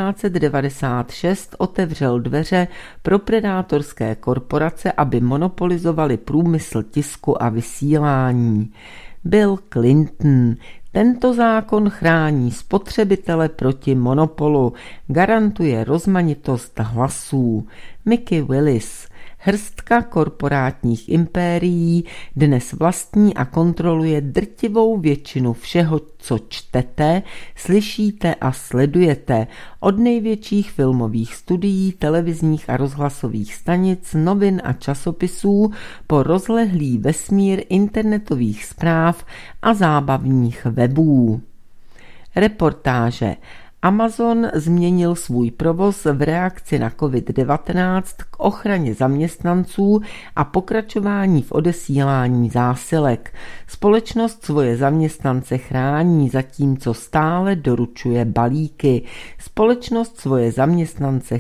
1996 otevřel dveře pro predátorské korporace, aby monopolizovaly průmysl tisku a vysílání. Bill Clinton. Tento zákon chrání spotřebitele proti monopolu, garantuje rozmanitost hlasů. Mickey Willis. Hrstka korporátních impérií dnes vlastní a kontroluje drtivou většinu všeho, co čtete, slyšíte a sledujete, od největších filmových studií, televizních a rozhlasových stanic, novin a časopisů po rozlehlý vesmír internetových zpráv a zábavních webů. Reportáže. Amazon změnil svůj provoz v reakci na COVID-19 k ochraně zaměstnanců a pokračování v odesílání zásilek. Společnost svoje zaměstnance chrání, zatímco stále doručuje balíky. Společnost svoje zaměstnance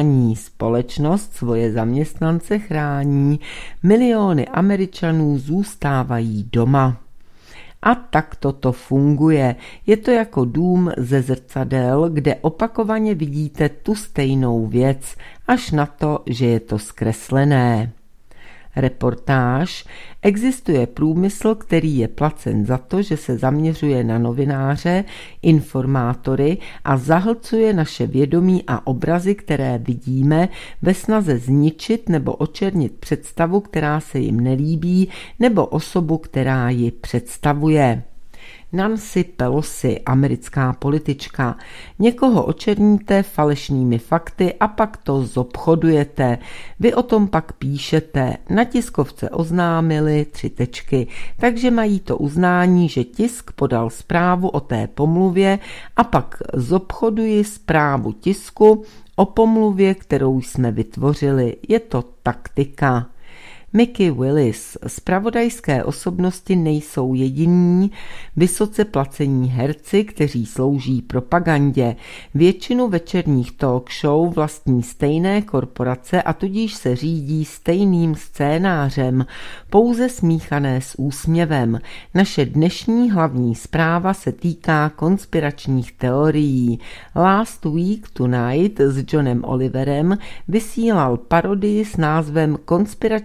chrání. Miliony Američanů zůstávají doma. A tak to funguje. Je to jako dům ze zrcadel, kde opakovaně vidíte tu stejnou věc, až na to, že je to zkreslené. Reportáž. Existuje průmysl, který je placen za to, že se zaměřuje na novináře, informátory a zahlcuje naše vědomí a obrazy, které vidíme, ve snaze zničit nebo očernit představu, která se jim nelíbí, nebo osobu, která ji představuje. Nancy Pelosi, americká politička. Někoho očerníte falešnými fakty a pak to zobchodujete. Vy o tom pak píšete. Na tiskovce oznámili 3 tečky, takže mají to uznání, že tisk podal zprávu o té pomluvě a pak zobchoduji zprávu tisku o pomluvě, kterou jsme vytvořili. Je to taktika. Mickey Willis. Zpravodajské osobnosti nejsou jediní vysoce placení herci, kteří slouží propagandě. Většinu večerních talk show vlastní stejné korporace a tudíž se řídí stejným scénářem, pouze smíchané s úsměvem. Naše dnešní hlavní zpráva se týká konspiračních teorií. Last Week Tonight s Johnem Oliverem vysílal parodii s názvem Konspirační teorie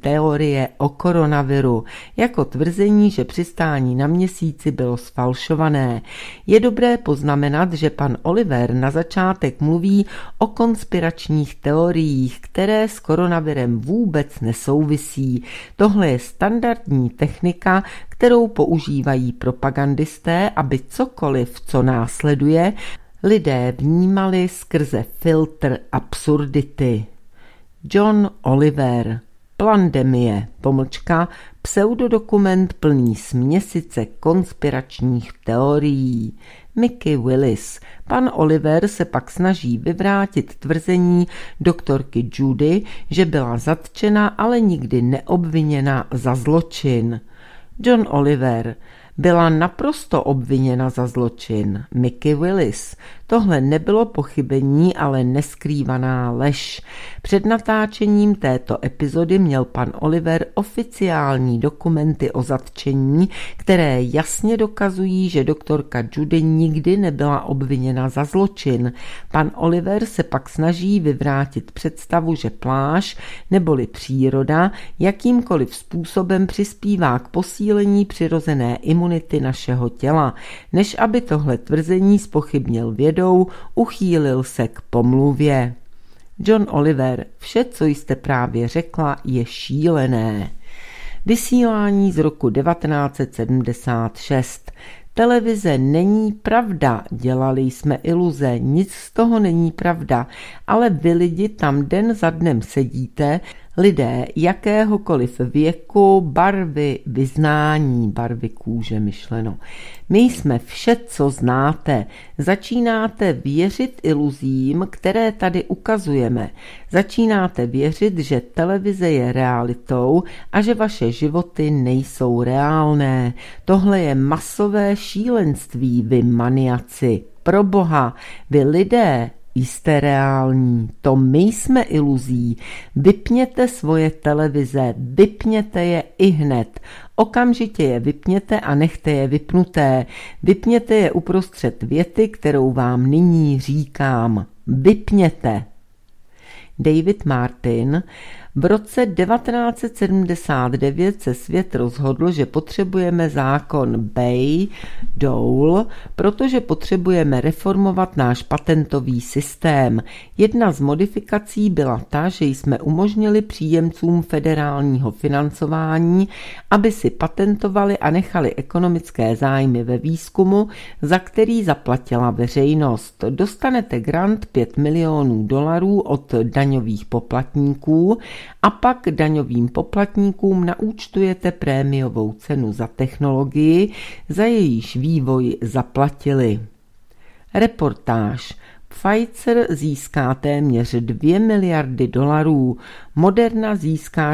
teorie o koronaviru, jako tvrzení, že přistání na Měsíci bylo sfalšované. Je dobré poznamenat, že pan Oliver na začátek mluví o konspiračních teoriích, které s koronavirem vůbec nesouvisí. Tohle je standardní technika, kterou používají propagandisté, aby cokoliv, co následuje, lidé vnímali skrze filtr absurdity. John Oliver, Plandemie, pseudodokument plný směsice konspiračních teorií. Mickey Willis. Pan Oliver se pak snaží vyvrátit tvrzení doktorky Judy, že byla zatčena, ale nikdy neobviněna za zločin. John Oliver. Byla naprosto obviněna za zločin. Mickey Willis. Tohle nebylo pochybení, ale neskrývaná lež. Před natáčením této epizody měl pan Oliver oficiální dokumenty o zatčení, které jasně dokazují, že doktorka Judy nikdy nebyla obviněna za zločin. Pan Oliver se pak snaží vyvrátit představu, že pláž neboli příroda jakýmkoliv způsobem přispívá k posílení přirozené imunity našeho těla. Než aby tohle tvrzení zpochybnil vědou, uchýlil se k pomluvě. John Oliver, vše, co jste právě řekla, je šílené. Vysílání z roku 1976. Televize není pravda, dělali jsme iluze, nic z toho není pravda, ale vy lidi tam den za dnem sedíte, lidé jakéhokoliv věku, barvy, vyznání, barvy kůže myšleno. My jsme vše, co znáte. Začínáte věřit iluzím, které tady ukazujeme. Začínáte věřit, že televize je realitou a že vaše životy nejsou reálné. Tohle je masové šílenství, vy maniaci. Proboha, vy lidé, jste reální, to my jsme iluzí. Vypněte svoje televize, vypněte je ihned. Okamžitě je vypněte a nechte je vypnuté. Vypněte je uprostřed věty, kterou vám nyní říkám. Vypněte. David Martin. V roce 1979 se svět rozhodl, že potřebujeme zákon Bayh-Dole, protože potřebujeme reformovat náš patentový systém. Jedna z modifikací byla ta, že jsme umožnili příjemcům federálního financování, aby si patentovali a nechali ekonomické zájmy ve výzkumu, za který zaplatila veřejnost. Dostanete grant $5 milionů od daňových poplatníků, a pak daňovým poplatníkům naúčtujete prémiovou cenu za technologii, za jejíž vývoj zaplatili. Reportáž. Pfizer získá téměř $2 miliardy, Moderna získá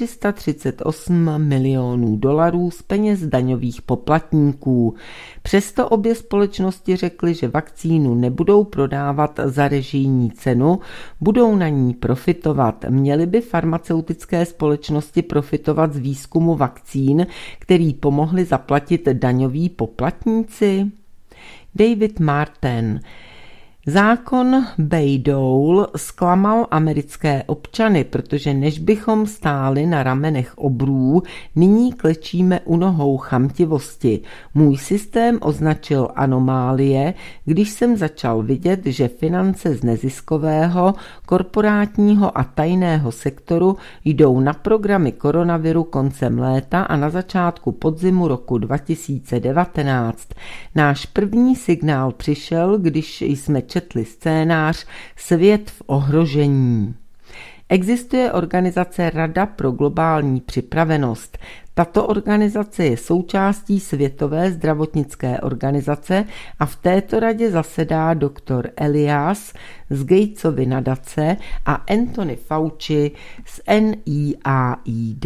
$438 milionů z peněz daňových poplatníků. Přesto obě společnosti řekly, že vakcínu nebudou prodávat za režijní cenu, budou na ní profitovat. Měly by farmaceutické společnosti profitovat z výzkumu vakcín, který pomohli zaplatit daňoví poplatníci? David Martin. Zákon Bayh-Dole zklamal americké občany, protože než bychom stáli na ramenech obrů, nyní klečíme u nohou chamtivosti. Můj systém označil anomálie, když jsem začal vidět, že finance z neziskového, korporátního a tajného sektoru jdou na programy koronaviru koncem léta a na začátku podzimu roku 2019. Náš první signál přišel, když jsme četli scénář Svět v ohrožení. Existuje organizace Rada pro globální připravenost. Tato organizace je součástí Světové zdravotnické organizace a v této radě zasedá doktor Elias z Gatesovy nadace a Anthony Fauci z NIAID.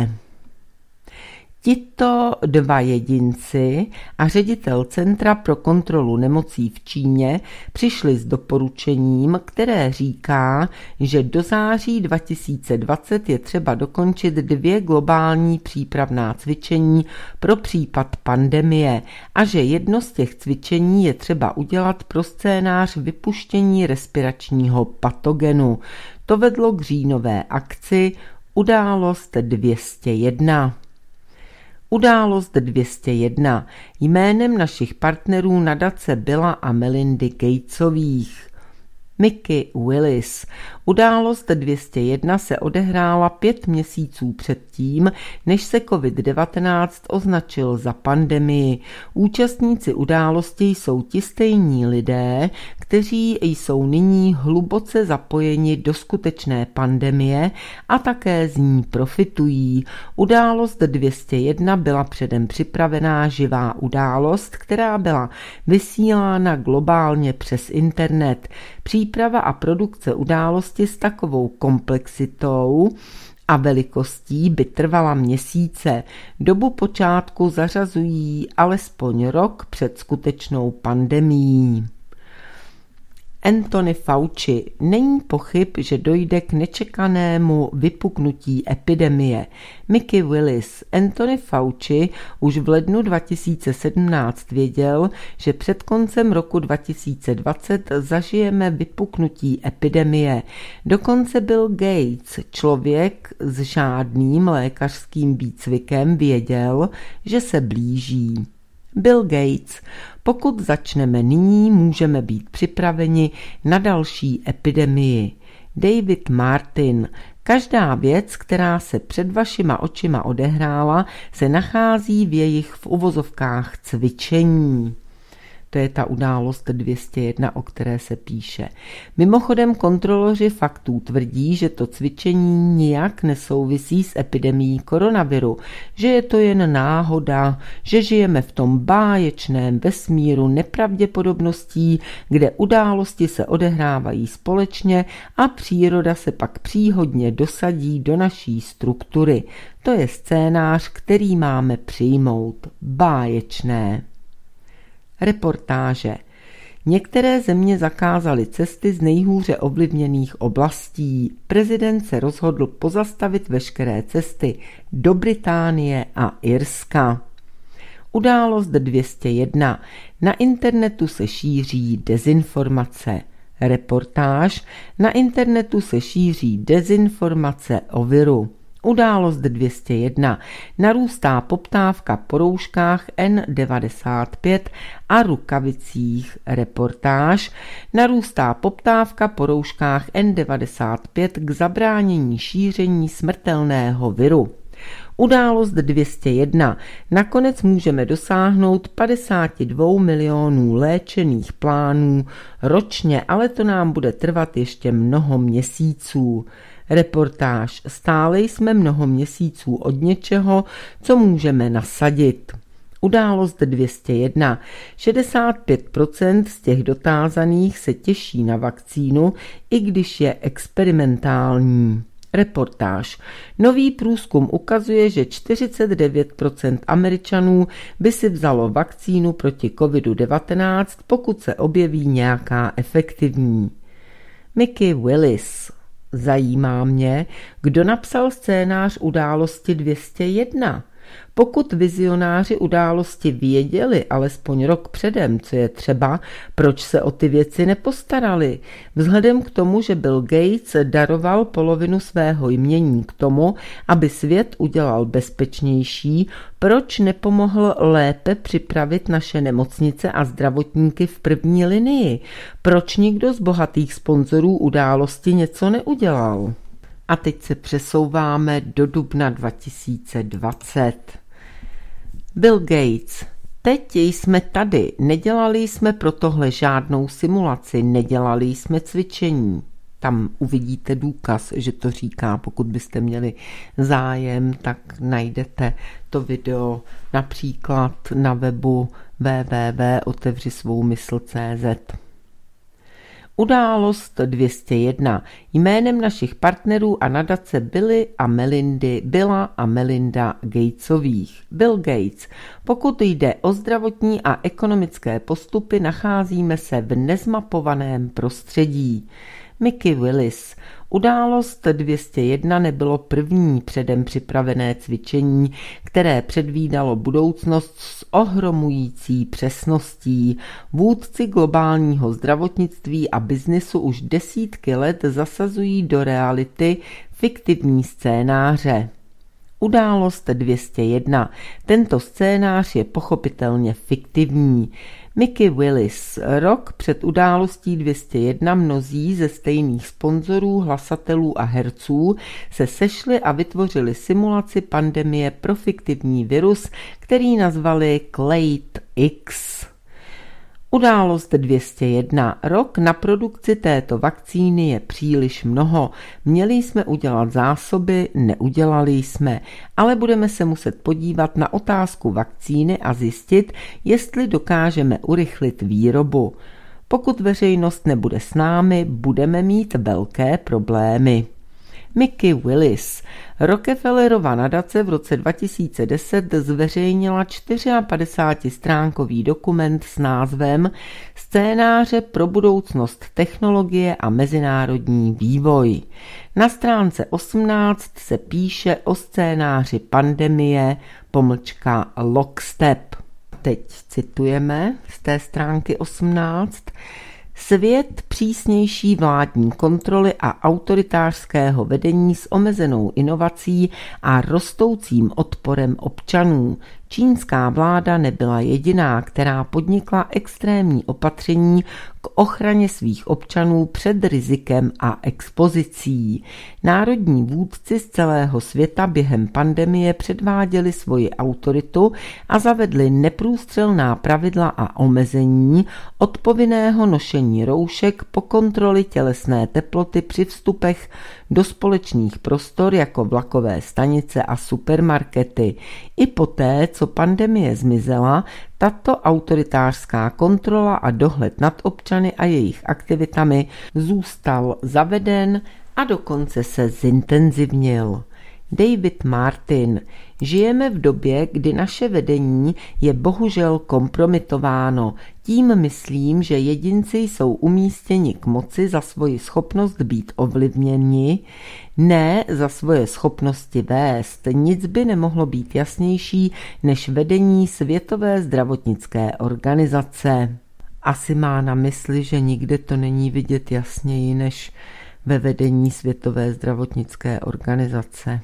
Tito dva jedinci a ředitel Centra pro kontrolu nemocí v Číně přišli s doporučením, které říká, že do září 2020 je třeba dokončit 2 globální přípravná cvičení pro případ pandemie a že jedno z těch cvičení je třeba udělat pro scénář vypuštění respiračního patogenu. To vedlo k říjnové akci Událost 201. Událost 201. Jménem našich partnerů nadace Billa a Melindy Gatesových. Mickey Willis. Událost 201 se odehrála 5 měsíců předtím, než se COVID-19 označil za pandemii. Účastníci události jsou ti stejní lidé, kteří jsou nyní hluboce zapojeni do skutečné pandemie a také z ní profitují. Událost 201 byla předem připravená živá událost, která byla vysílána globálně přes internet. Příprava a produkce události s takovou komplexitou a velikostí by trvala měsíce. Dobu počátku zařazují alespoň rok před skutečnou pandemií. Anthony Fauci. Není pochyb, že dojde k nečekanému vypuknutí epidemie. Mickey Willis. Anthony Fauci už v lednu 2017 věděl, že před koncem roku 2020 zažijeme vypuknutí epidemie. Dokonce Bill Gates, člověk s žádným lékařským výcvikem, věděl, že se blíží. Bill Gates. Pokud začneme nyní, můžeme být připraveni na další epidemii. David Martin. Každá věc, která se před vašima očima odehrála, se nachází v jejich v uvozovkách cvičení. To je ta událost 201, o které se píše. Mimochodem kontroloři faktů tvrdí, že to cvičení nijak nesouvisí s epidemií koronaviru, že je to jen náhoda, že žijeme v tom báječném vesmíru nepravděpodobností, kde události se odehrávají společně a příroda se pak příhodně dosadí do naší struktury. To je scénář, který máme přijmout. Báječné. Reportáže. Některé země zakázaly cesty z nejhůře ovlivněných oblastí. Prezident se rozhodl pozastavit veškeré cesty do Británie a Irska. Událost 201. Na internetu se šíří dezinformace. Reportáž. Na internetu se šíří dezinformace o viru. Událost 201. Narůstá poptávka po rouškách N95 a rukavicích. Reportáž. Narůstá poptávka po rouškách N95 k zabránění šíření smrtelného viru. Událost 201. Nakonec můžeme dosáhnout 52 milionů léčených plánů ročně, ale to nám bude trvat ještě mnoho měsíců. Reportáž. Stále jsme mnoho měsíců od něčeho, co můžeme nasadit. Událost 201. 65% z těch dotázaných se těší na vakcínu, i když je experimentální. Reportáž. Nový průzkum ukazuje, že 49% Američanů by si vzalo vakcínu proti COVID-19, pokud se objeví nějaká efektivní. Mickey Willis. Zajímá mě, kdo napsal scénář události 201. Pokud vizionáři události věděli alespoň rok předem, co je třeba, proč se o ty věci nepostarali? Vzhledem k tomu, že Bill Gates daroval polovinu svého jmění k tomu, aby svět udělal bezpečnější, proč nepomohl lépe připravit naše nemocnice a zdravotníky v první linii? Proč nikdo z bohatých sponzorů události něco neudělal? A teď se přesouváme do dubna 2020. Bill Gates. Teď jsme tady, nedělali jsme pro tohle žádnou simulaci, nedělali jsme cvičení. Tam uvidíte důkaz, že to říká. Pokud byste měli zájem, tak najdete to video například na webu www.otevřisvoumysl.cz. Událost 201. Jménem našich partnerů a nadace Billa a Melinda Gatesových. Bill Gates. Pokud jde o zdravotní a ekonomické postupy, nacházíme se v nezmapovaném prostředí. Mickey Willis. Událost 201 nebylo první předem připravené cvičení, které předvídalo budoucnost s ohromující přesností. Vůdci globálního zdravotnictví a biznisu už desítky let zasazují do reality fiktivní scénáře. Událost 201. Tento scénář je pochopitelně fiktivní. Mickey Willis. Rok před událostí 201 mnozí ze stejných sponzorů, hlasatelů a herců se sešli a vytvořili simulaci pandemie pro fiktivní virus, který nazvali Clade X. Událost 201. Rok na produkci této vakcíny je příliš mnoho. Měli jsme udělat zásoby, neudělali jsme, ale budeme se muset podívat na otázku vakcíny a zjistit, jestli dokážeme urychlit výrobu. Pokud veřejnost nebude s námi, budeme mít velké problémy. Mickey Willis. Rockefellerova nadace v roce 2010 zveřejnila 54stránkový dokument s názvem Scénáře pro budoucnost technologie a mezinárodní vývoj. Na stránce 18 se píše o scénáři pandemie _lockstep. Teď citujeme z té stránky 18. Svět přísnější vládní kontroly a autoritářského vedení s omezenou inovací a rostoucím odporem občanů. Čínská vláda nebyla jediná, která podnikla extrémní opatření k ochraně svých občanů před rizikem a expozicí. Národní vůdci z celého světa během pandemie předváděli svoji autoritu a zavedli neprůstřelná pravidla a omezení od povinného nošení roušek po kontroly tělesné teploty při vstupech do společných prostor jako vlakové stanice a supermarkety. I poté, co pandemie zmizela, tato autoritářská kontrola a dohled nad občany a jejich aktivitami zůstal zaveden a dokonce se zintenzivnil. David Martin. Žijeme v době, kdy naše vedení je bohužel kompromitováno. Tím myslím, že jedinci jsou umístěni k moci za svoji schopnost být ovlivněni, ne za svoje schopnosti vést. Nic by nemohlo být jasnější než vedení Světové zdravotnické organizace. Asi má na mysli, že nikde to není vidět jasněji než ve vedení Světové zdravotnické organizace.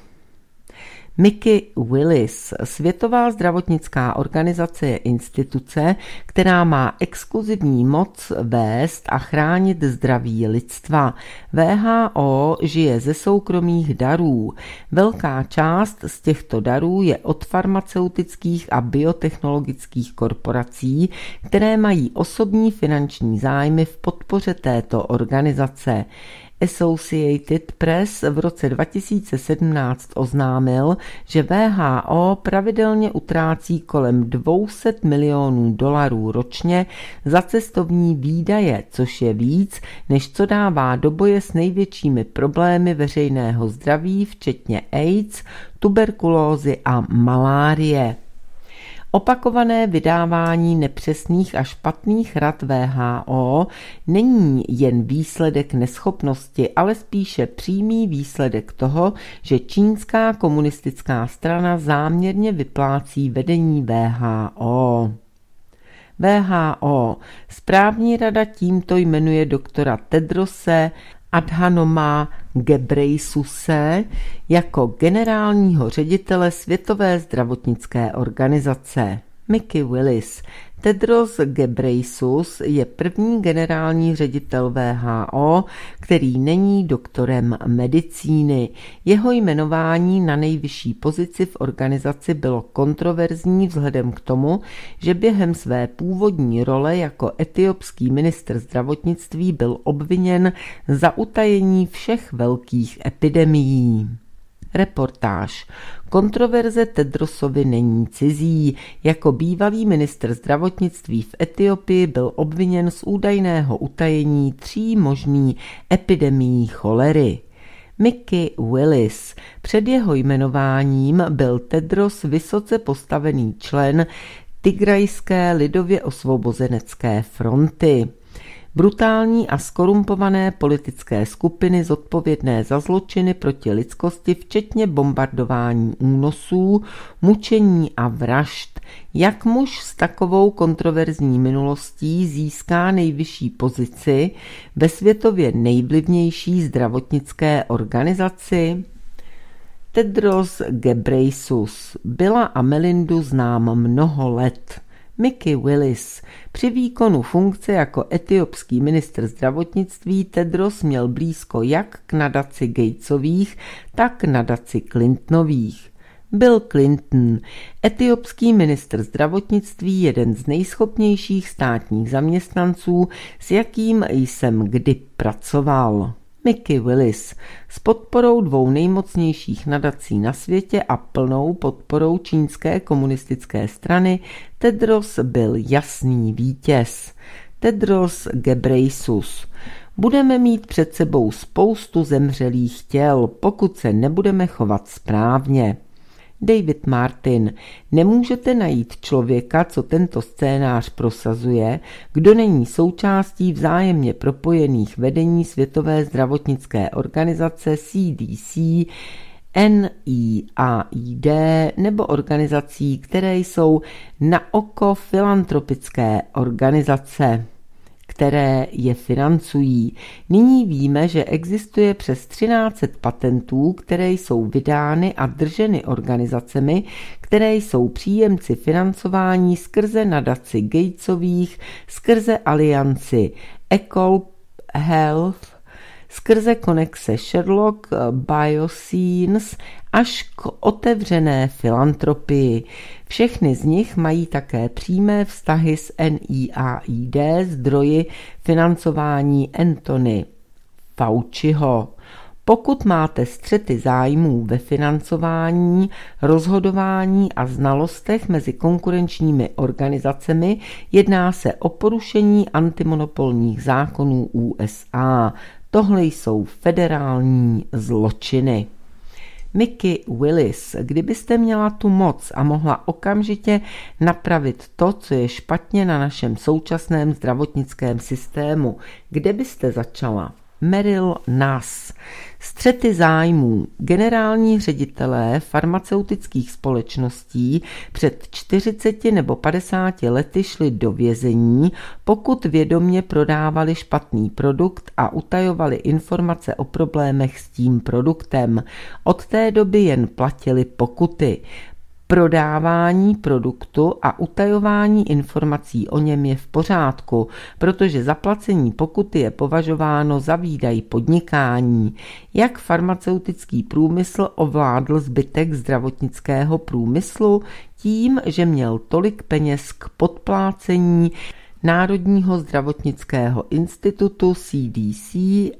Mickey Willis. Světová zdravotnická organizace je instituce, která má exkluzivní moc vést a chránit zdraví lidstva. WHO žije ze soukromých darů. Velká část z těchto darů je od farmaceutických a biotechnologických korporací, které mají osobní finanční zájmy v podpoře této organizace. Associated Press v roce 2017 oznámil, že WHO pravidelně utrácí kolem $200 milionů ročně za cestovní výdaje, což je víc, než co dává do boje s největšími problémy veřejného zdraví, včetně AIDS, tuberkulózy a malárie. Opakované vydávání nepřesných a špatných rad WHO není jen výsledek neschopnosti, ale spíše přímý výsledek toho, že čínská komunistická strana záměrně vyplácí vedení WHO. WHO. Správní rada tímto jmenuje doktora Tedrose Adhanoma Ghebreyesusese jako generálního ředitele Světové zdravotnické organizace. Mickey Willis. Tedros Ghebreyesus je první generální ředitel WHO, který není doktorem medicíny. Jeho jmenování na nejvyšší pozici v organizaci bylo kontroverzní vzhledem k tomu, že během své původní role jako etiopský ministr zdravotnictví byl obviněn za utajení všech velkých epidemií. Reportáž. Kontroverze Tedrosovi není cizí. Jako bývalý ministr zdravotnictví v Etiopii byl obviněn z údajného utajení 3 možných epidemií cholery. Mickey Willis. Před jeho jmenováním byl Tedros vysoce postavený člen Tigrajské lidově osvobozenecké fronty. Brutální a skorumpované politické skupiny zodpovědné za zločiny proti lidskosti, včetně bombardování, únosů, mučení a vražd. Jak muž s takovou kontroverzní minulostí získá nejvyšší pozici ve světově nejvlivnější zdravotnické organizaci? Tedros Ghebreyesus. Billa a Melindu znám mnoho let. Mickey Willis. Při výkonu funkce jako etiopský ministr zdravotnictví Tedros měl blízko jak k nadaci Gatesových, tak k nadaci Clintonových. Bill Clinton, etiopský ministr zdravotnictví, jeden z nejschopnějších státních zaměstnanců, s jakým jsem kdy pracoval. Mickey Willis, s podporou 2 nejmocnějších nadací na světě a plnou podporou čínské komunistické strany, Tedros byl jasný vítěz. Tedros Ghebreyesus. Budeme mít před sebou spoustu zemřelých těl, pokud se nebudeme chovat správně. David Martin. Nemůžete najít člověka, co tento scénář prosazuje, kdo není součástí vzájemně propojených vedení Světové zdravotnické organizace CDC, NIAID nebo organizací, které jsou na oko filantropické organizace, které je financují. Nyní víme, že existuje přes 1300 patentů, které jsou vydány a drženy organizacemi, které jsou příjemci financování skrze nadaci Gatesových, skrze alianci Ecol Health, skrze konexe Sherlock Bioscience až k otevřené filantropii. Všechny z nich mají také přímé vztahy s NIAID, zdroji financování Anthony Fauciho. Pokud máte střety zájmů ve financování, rozhodování a znalostech mezi konkurenčními organizacemi, jedná se o porušení antimonopolních zákonů USA. Tohle jsou federální zločiny. Mickey Willis, kdybyste měla tu moc a mohla okamžitě napravit to, co je špatně na našem současném zdravotnickém systému, kde byste začala? Meryl Nass. Střety zájmů. Generální ředitelé farmaceutických společností před 40 nebo 50 lety šli do vězení, pokud vědomě prodávali špatný produkt a utajovali informace o problémech s tím produktem. Od té doby jen platili pokuty. Prodávání produktu a utajování informací o něm je v pořádku, protože zaplacení pokuty je považováno za výdaj podnikání. Jak farmaceutický průmysl ovládl zbytek zdravotnického průmyslu? Tím, že měl tolik peněz k podplácení Národního zdravotnického institutu, CDC,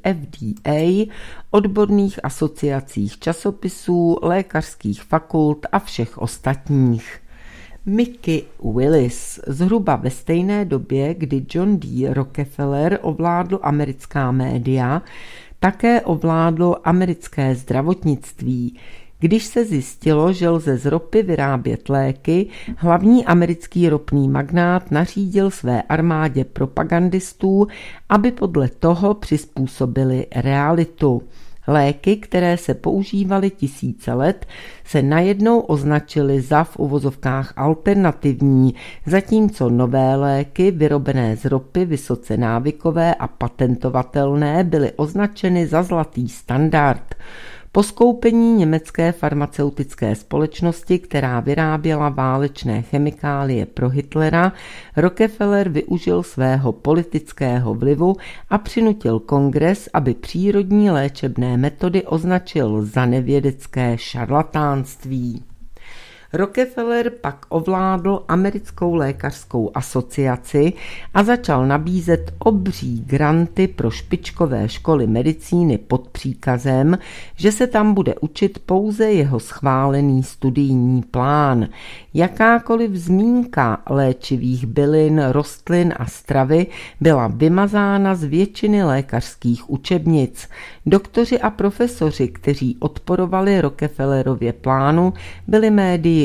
FDA, odborných asociacích časopisů, lékařských fakult a všech ostatních. Mickey Willis. Zhruba ve stejné době, kdy John D. Rockefeller ovládl americká média, také ovládl americké zdravotnictví. Když se zjistilo, že lze z ropy vyrábět léky, hlavní americký ropný magnát nařídil své armádě propagandistů, aby podle toho přizpůsobili realitu. Léky, které se používaly tisíce let, se najednou označily za v uvozovkách alternativní, zatímco nové léky, vyrobené z ropy, vysoce návykové a patentovatelné, byly označeny za zlatý standard. Po skoupení německé farmaceutické společnosti, která vyráběla válečné chemikálie pro Hitlera, Rockefeller využil svého politického vlivu a přinutil kongres, aby přírodní léčebné metody označil za nevědecké šarlatánství. Rockefeller pak ovládl americkou lékařskou asociaci a začal nabízet obří granty pro špičkové školy medicíny pod příkazem, že se tam bude učit pouze jeho schválený studijní plán. Jakákoliv zmínka léčivých bylin, rostlin a stravy byla vymazána z většiny lékařských učebnic. Doktoři a profesoři, kteří odporovali Rockefellerově plánu, byli médii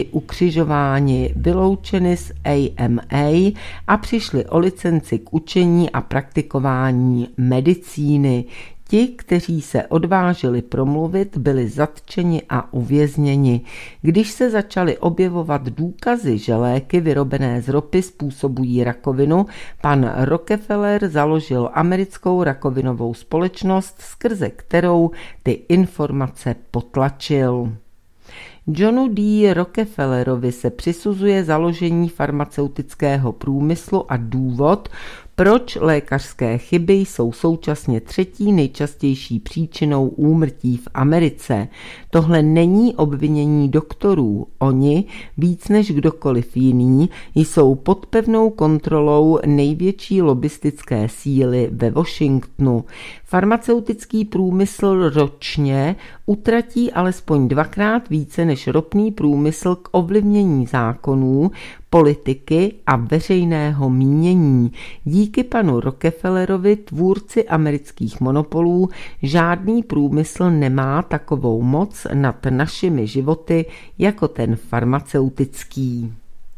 byli ukřižováni, vyloučeni z AMA a přišli o licenci k učení a praktikování medicíny. Ti, kteří se odvážili promluvit, byli zatčeni a uvězněni. Když se začaly objevovat důkazy, že léky vyrobené z ropy způsobují rakovinu, pan Rockefeller založil americkou rakovinovou společnost, skrze kterou ty informace potlačil. Johnu D. Rockefellerovi se přisuzuje založení farmaceutického průmyslu a důvod, proč lékařské chyby jsou současně třetí nejčastější příčinou úmrtí v Americe. Tohle není obvinění doktorů. Oni, víc než kdokoliv jiný, jsou pod pevnou kontrolou největší lobistické síly ve Washingtonu. Farmaceutický průmysl ročně utratí alespoň 2krát více než ropný průmysl k ovlivnění zákonů, politiky a veřejného mínění. Díky panu Rockefellerovi, tvůrci amerických monopolů, žádný průmysl nemá takovou moc nad našimi životy jako ten farmaceutický.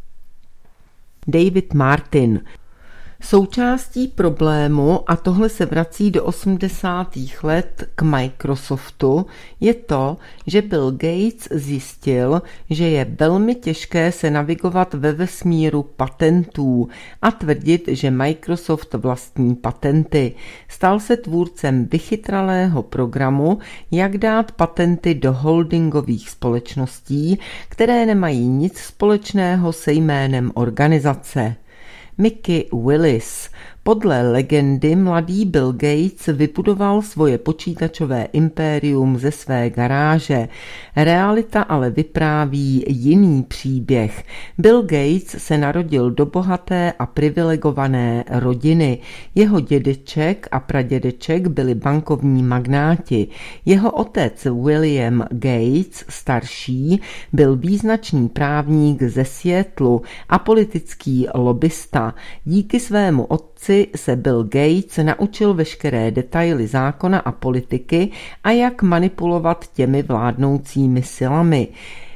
David Martin. Součástí problému, a tohle se vrací do 80. let k Microsoftu, je to, že Bill Gates zjistil, že je velmi těžké se navigovat ve vesmíru patentů a tvrdit, že Microsoft vlastní patenty. Stal se tvůrcem vychytralého programu, jak dát patenty do holdingových společností, které nemají nic společného se jménem organizace. Mickey Willis. Podle legendy mladý Bill Gates vybudoval svoje počítačové impérium ze své garáže. Realita ale vypráví jiný příběh. Bill Gates se narodil do bohaté a privilegované rodiny. Jeho dědeček a pradědeček byli bankovní magnáti. Jeho otec William Gates, starší, byl význačný právník ze Seattlu a politický lobista. Díky svému otci se Bill Gates naučil veškeré detaily zákona a politiky a jak manipulovat těmi vládnoucími silami.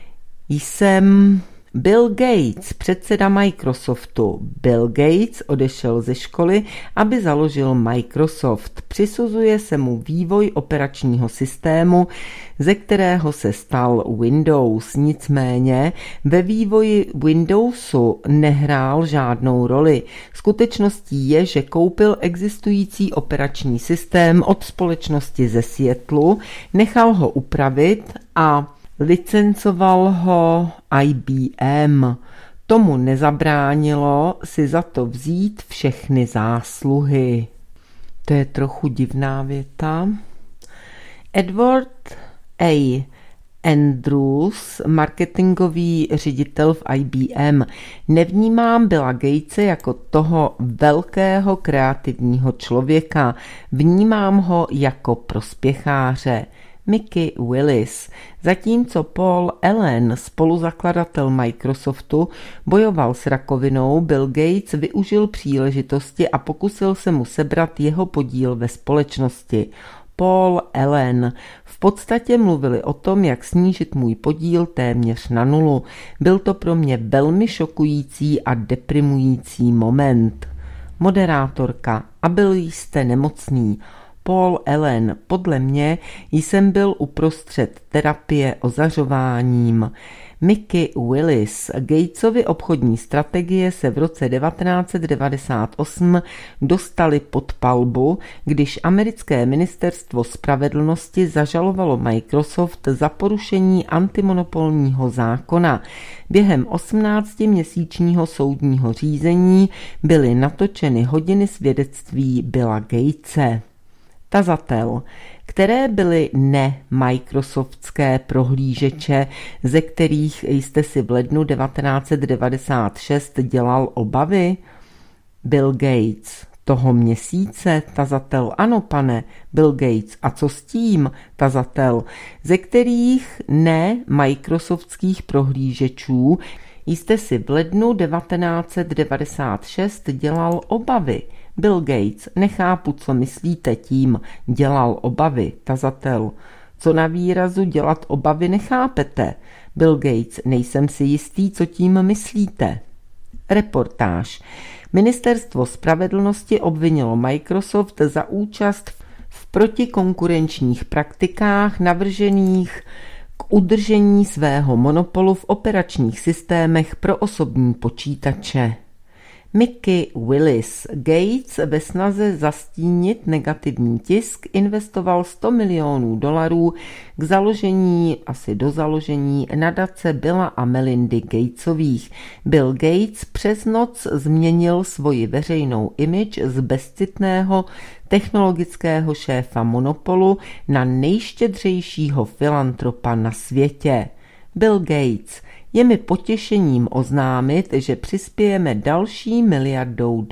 Jsem Bill Gates, předseda Microsoftu. Bill Gates odešel ze školy, aby založil Microsoft. Přisuzuje se mu vývoj operačního systému, ze kterého se stal Windows. Nicméně ve vývoji Windowsu nehrál žádnou roli. Skutečností je, že koupil existující operační systém od společnosti ze Seattlu, nechal ho upravit a licencoval ho IBM. Tomu nezabránilo si za to vzít všechny zásluhy. To je trochu divná věta. Edward A. Andrews, marketingový ředitel v IBM. Nevnímám Billa Gatese jako toho velkého kreativního člověka. Vnímám ho jako prospěcháře. Mickey Willis. Zatímco Paul Allen, spoluzakladatel Microsoftu, bojoval s rakovinou, Bill Gates využil příležitosti a pokusil se mu sebrat jeho podíl ve společnosti. Paul Allen. V podstatě mluvili o tom, jak snížit můj podíl téměř na nulu. Byl to pro mě velmi šokující a deprimující moment. Moderátorka. A byl jste nemocný. Paul Allen. Podle mě jsem byl uprostřed terapie ozařováním. Mickey Willis. Gatesovy obchodní strategie se v roce 1998 dostaly pod palbu, když americké ministerstvo spravedlnosti zažalovalo Microsoft za porušení antimonopolního zákona. Během 18měsíčního soudního řízení byly natočeny hodiny svědectví Billa Gatese. Tazatel. Které byly ne-microsoftské prohlížeče, ze kterých jste si v lednu 1996 dělal obavy? Bill Gates. Toho měsíce? Tazatel. Ano, pane. Bill Gates. A co s tím? Tazatel. Ze kterých ne-microsoftských prohlížečů jste si v lednu 1996 dělal obavy? Bill Gates. Nechápu, co myslíte tím dělal obavy. Tazatel. Co na výrazu dělat obavy nechápete? Bill Gates, nejsem si jistý, co tím myslíte. Reportáž. Ministerstvo spravedlnosti obvinilo Microsoft za účast v protikonkurenčních praktikách navržených k udržení svého monopolu v operačních systémech pro osobní počítače. Mickey Willis. Gates ve snaze zastínit negativní tisk investoval $100 milionů k založení, do založení nadace Billa a Melindy Gatesových. Bill Gates přes noc změnil svoji veřejnou image z bezcitného technologického šéfa monopolu na nejštědřejšího filantropa na světě. Bill Gates. Je mi potěšením oznámit, že přispějeme další $1 miliardou.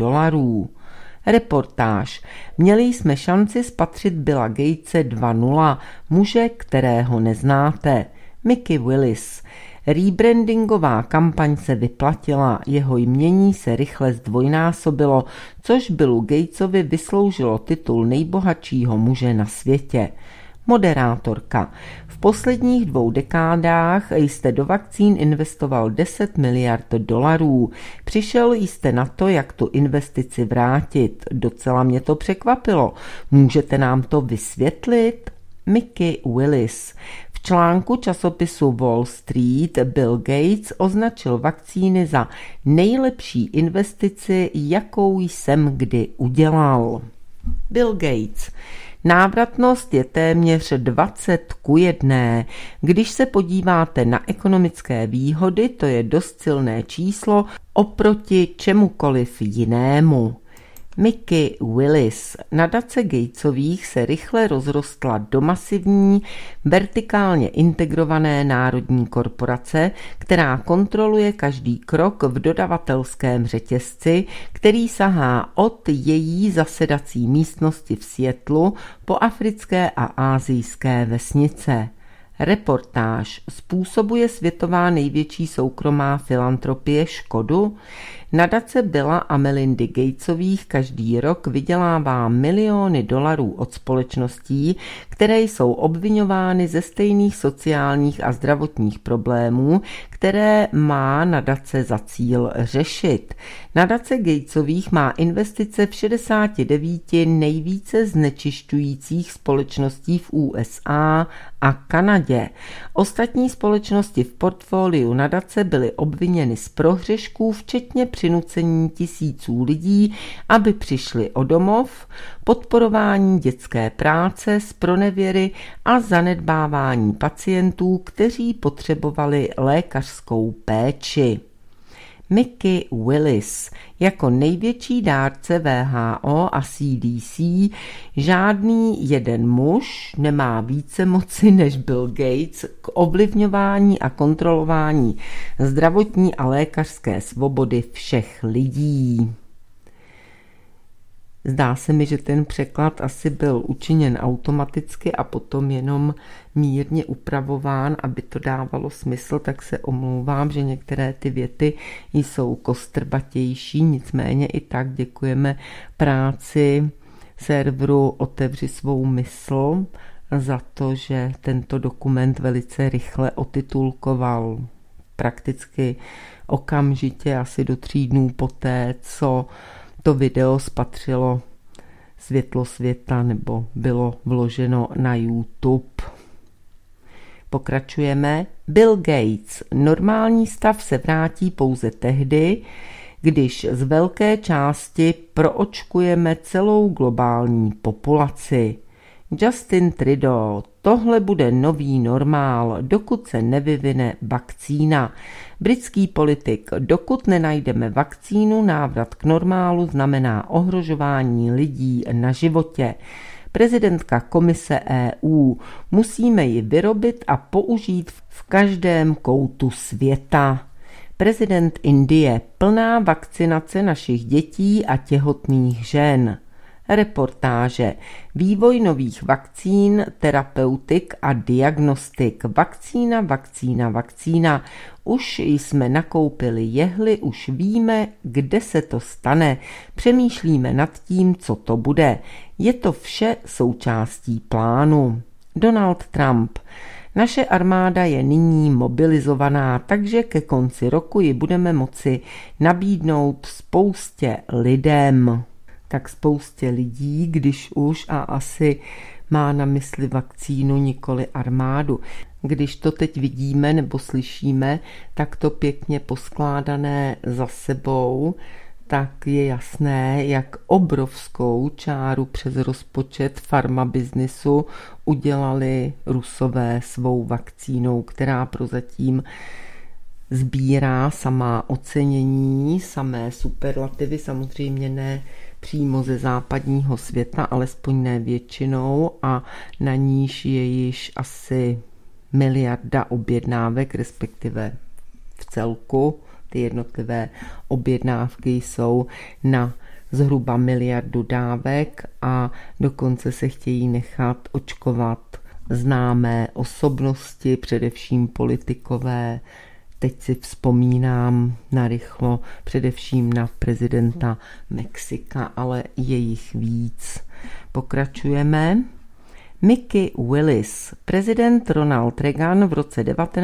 Reportáž. Měli jsme šanci spatřit Billa Gatese 2.0, muže, kterého neznáte. Mickey Willis. Rebrandingová kampaň se vyplatila, jeho jmění se rychle zdvojnásobilo, což Billu Gatesovi vysloužilo titul nejbohatšího muže na světě. Moderátorka. V posledních 2 dekádách jste do vakcín investoval $10 miliard. Přišel jste na to, jak tu investici vrátit. Docela mě to překvapilo. Můžete nám to vysvětlit? Mickey Willis. V článku časopisu Wall Street Bill Gates označil vakcíny za nejlepší investici, jakou jsem kdy udělal. Bill Gates. Návratnost je téměř 20:1. Když se podíváte na ekonomické výhody, to je dost silné číslo oproti čemukoliv jinému. Mickey Willis. Nadace Gatesových se rychle rozrostla do masivní, vertikálně integrované národní korporace, která kontroluje každý krok v dodavatelském řetězci, který sahá od její zasedací místnosti v Seattlu po africké a asijské vesnice. Reportáž. Způsobuje světová největší soukromá filantropie škodu? Nadace Billa a Melindy Gatesových každý rok vydělává miliony $, od společností, které jsou obviňovány ze stejných sociálních a zdravotních problémů, které má nadace za cíl řešit. Nadace Gatesových má investice v 69 nejvíce znečišťujících společností v USA a Kanadě. Ostatní společnosti v portfoliu nadace byly obviněny z prohřešků, včetně přinucení tisíců lidí, aby přišli o domov, podporování dětské práce, zpronevěry a zanedbávání pacientů, kteří potřebovali lékařskou péči. Mickey Willis. Jako největší dárce WHO a CDC žádný jeden muž nemá více moci než Bill Gates k ovlivňování a kontrolování zdravotní a lékařské svobody všech lidí. Zdá se mi, že ten překlad asi byl učiněn automaticky a potom jenom mírně upravován, aby to dávalo smysl, tak se omlouvám, že některé ty věty jsou kostrbatější, nicméně i tak děkujeme práci serveru Otevři svou mysl za to, že tento dokument velice rychle otitulkoval. Prakticky okamžitě, asi do 3 dnů poté, co to video spatřilo světlo světa nebo bylo vloženo na YouTube. Pokračujeme. Bill Gates. Normální stav se vrátí pouze tehdy, když z velké části proočkujeme celou globální populaci. Justin Trudeau. Tohle bude nový normál, dokud se nevyvine vakcína. Britský politik. Dokud nenajdeme vakcínu, návrat k normálu znamená ohrožování lidí na životě. Prezidentka Komise EU. Musíme ji vyrobit a použít v každém koutu světa. Prezident Indie. Plná vakcinace našich dětí a těhotných žen. Reportáže. Vývoj nových vakcín, terapeutik a diagnostik. Vakcína. Už jsme nakoupili jehly, už víme, kde se to stane. Přemýšlíme nad tím, co to bude. Je to vše součástí plánu. Donald Trump. Naše armáda je nyní mobilizovaná, takže ke konci roku ji budeme moci nabídnout spoustě lidem. Tak spoustě lidí, když už, a asi má na mysli vakcínu, nikoli armádu. Když to teď vidíme nebo slyšíme, tak to pěkně poskládané za sebou, tak je jasné, jak obrovskou čáru přes rozpočet farmabiznisu udělali Rusové svou vakcínou, která prozatím sbírá samá ocenění, samé superlativy, samozřejmě ne přímo ze západního světa, alespoň ne většinou, a na níž je již asi miliarda objednávek, respektive v celku. Ty jednotlivé objednávky jsou na zhruba miliardu dávek a dokonce se chtějí nechat očkovat známé osobnosti, především politikové. Teď si vzpomínám narychlo především na prezidenta Mexika, ale je jich víc. Pokračujeme. Mickey Willis. Prezident Ronald Reagan v roce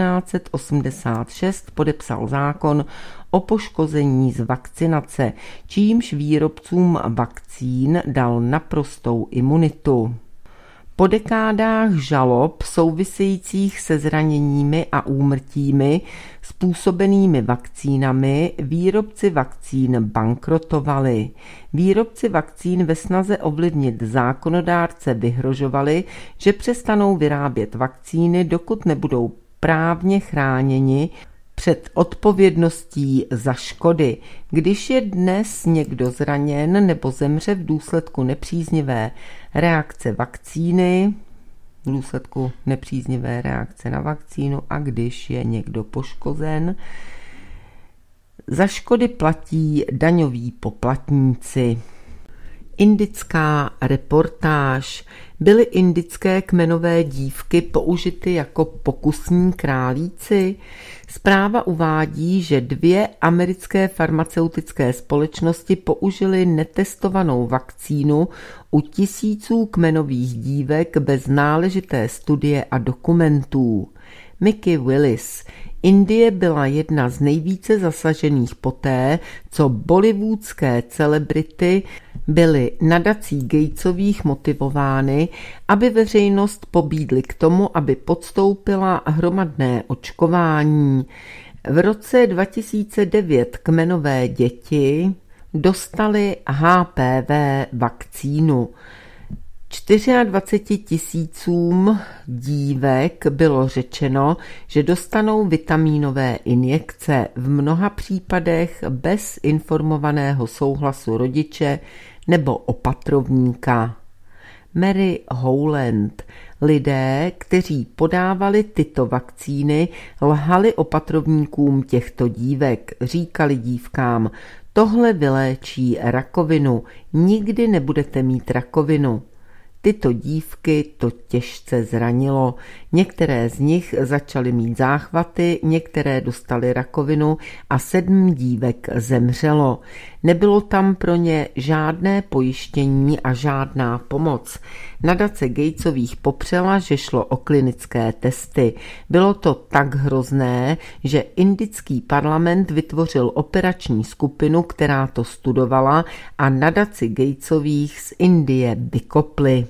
1986 podepsal zákon o poškození z vakcinace, čímž výrobcům vakcín dal naprostou imunitu. Po dekádách žalob souvisejících se zraněními a úmrtími způsobenými vakcínami výrobci vakcín bankrotovali. Výrobci vakcín ve snaze ovlivnit zákonodárce vyhrožovali, že přestanou vyrábět vakcíny, dokud nebudou právně chráněni před odpovědností za škody. Když je dnes někdo zraněn nebo zemře v důsledku nepříznivé reakce vakcíny, v důsledku nepříznivé reakce na vakcínu, a když je někdo poškozen, za škody platí daňoví poplatníci. Indická reportáž. Byly indické kmenové dívky použity jako pokusní králíci? Zpráva uvádí, že 2 americké farmaceutické společnosti použily netestovanou vakcínu u tisíců kmenových dívek bez náležité studie a dokumentů. Mickey Willis. Indie byla jedna z nejvíce zasažených poté, co bollywoodské celebrity byly nadací Gatesových motivovány, aby veřejnost pobídly k tomu, aby podstoupila hromadné očkování. V roce 2009 kmenové děti dostaly HPV vakcínu. 24 000 dívek bylo řečeno, že dostanou vitamínové injekce, v mnoha případech bez informovaného souhlasu rodiče nebo opatrovníka. Mary Howland. Lidé, kteří podávali tyto vakcíny, lhali opatrovníkům těchto dívek, říkali dívkám: tohle vyléčí rakovinu, nikdy nebudete mít rakovinu. Tyto dívky to těžce zranilo. Některé z nich začaly mít záchvaty, některé dostaly rakovinu a 7 dívek zemřelo. Nebylo tam pro ně žádné pojištění a žádná pomoc. Nadace Gatesových popřela, že šlo o klinické testy. Bylo to tak hrozné, že indický parlament vytvořil operační skupinu, která to studovala, a nadaci Gatesových z Indie vykopli.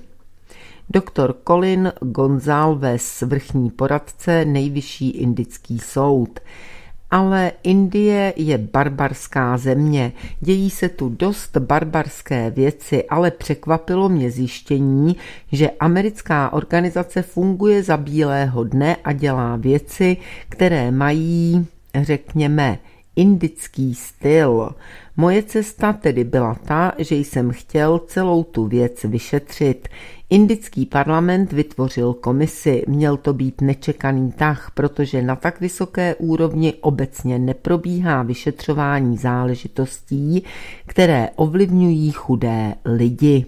Dr. Colin Gonzalves, vrchní poradce, Nejvyšší indický soud. Ale Indie je barbarská země, dějí se tu dost barbarské věci, ale překvapilo mě zjištění, že americká organizace funguje za bílého dne a dělá věci, které mají, řekněme, indický styl. Moje cesta tedy byla ta, že jsem chtěl celou tu věc vyšetřit. Indický parlament vytvořil komisi, měl to být nečekaný tah, protože na tak vysoké úrovni obecně neprobíhá vyšetřování záležitostí, které ovlivňují chudé lidi.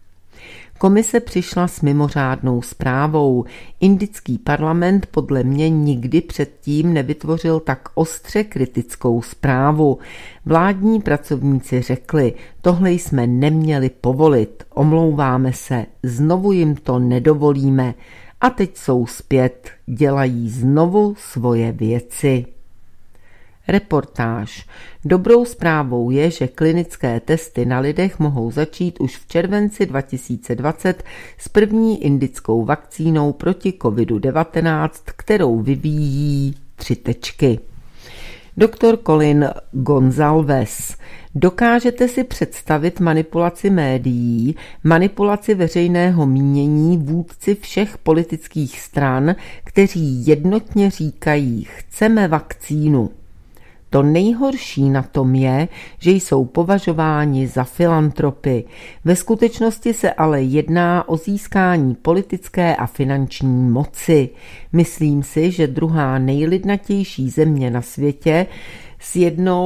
Komise přišla s mimořádnou zprávou. Indický parlament podle mě nikdy předtím nevytvořil tak ostře kritickou zprávu. Vládní pracovníci řekli: tohle jsme neměli povolit, omlouváme se, znovu jim to nedovolíme. a teď jsou zpět, dělají znovu svoje věci. Reportáž. Dobrou zprávou je, že klinické testy na lidech mohou začít už v červenci 2020 s první indickou vakcínou proti COVID-19, kterou vyvíjí 3 tečky. Dr. Colin Gonzalves. Dokážete si představit manipulaci médií, manipulaci veřejného mínění vůdci všech politických stran, kteří jednotně říkají, chceme vakcínu. To nejhorší na tom je, že jsou považováni za filantropy. Ve skutečnosti se ale jedná o získání politické a finanční moci. Myslím si, že druhá nejlidnatější země na světě s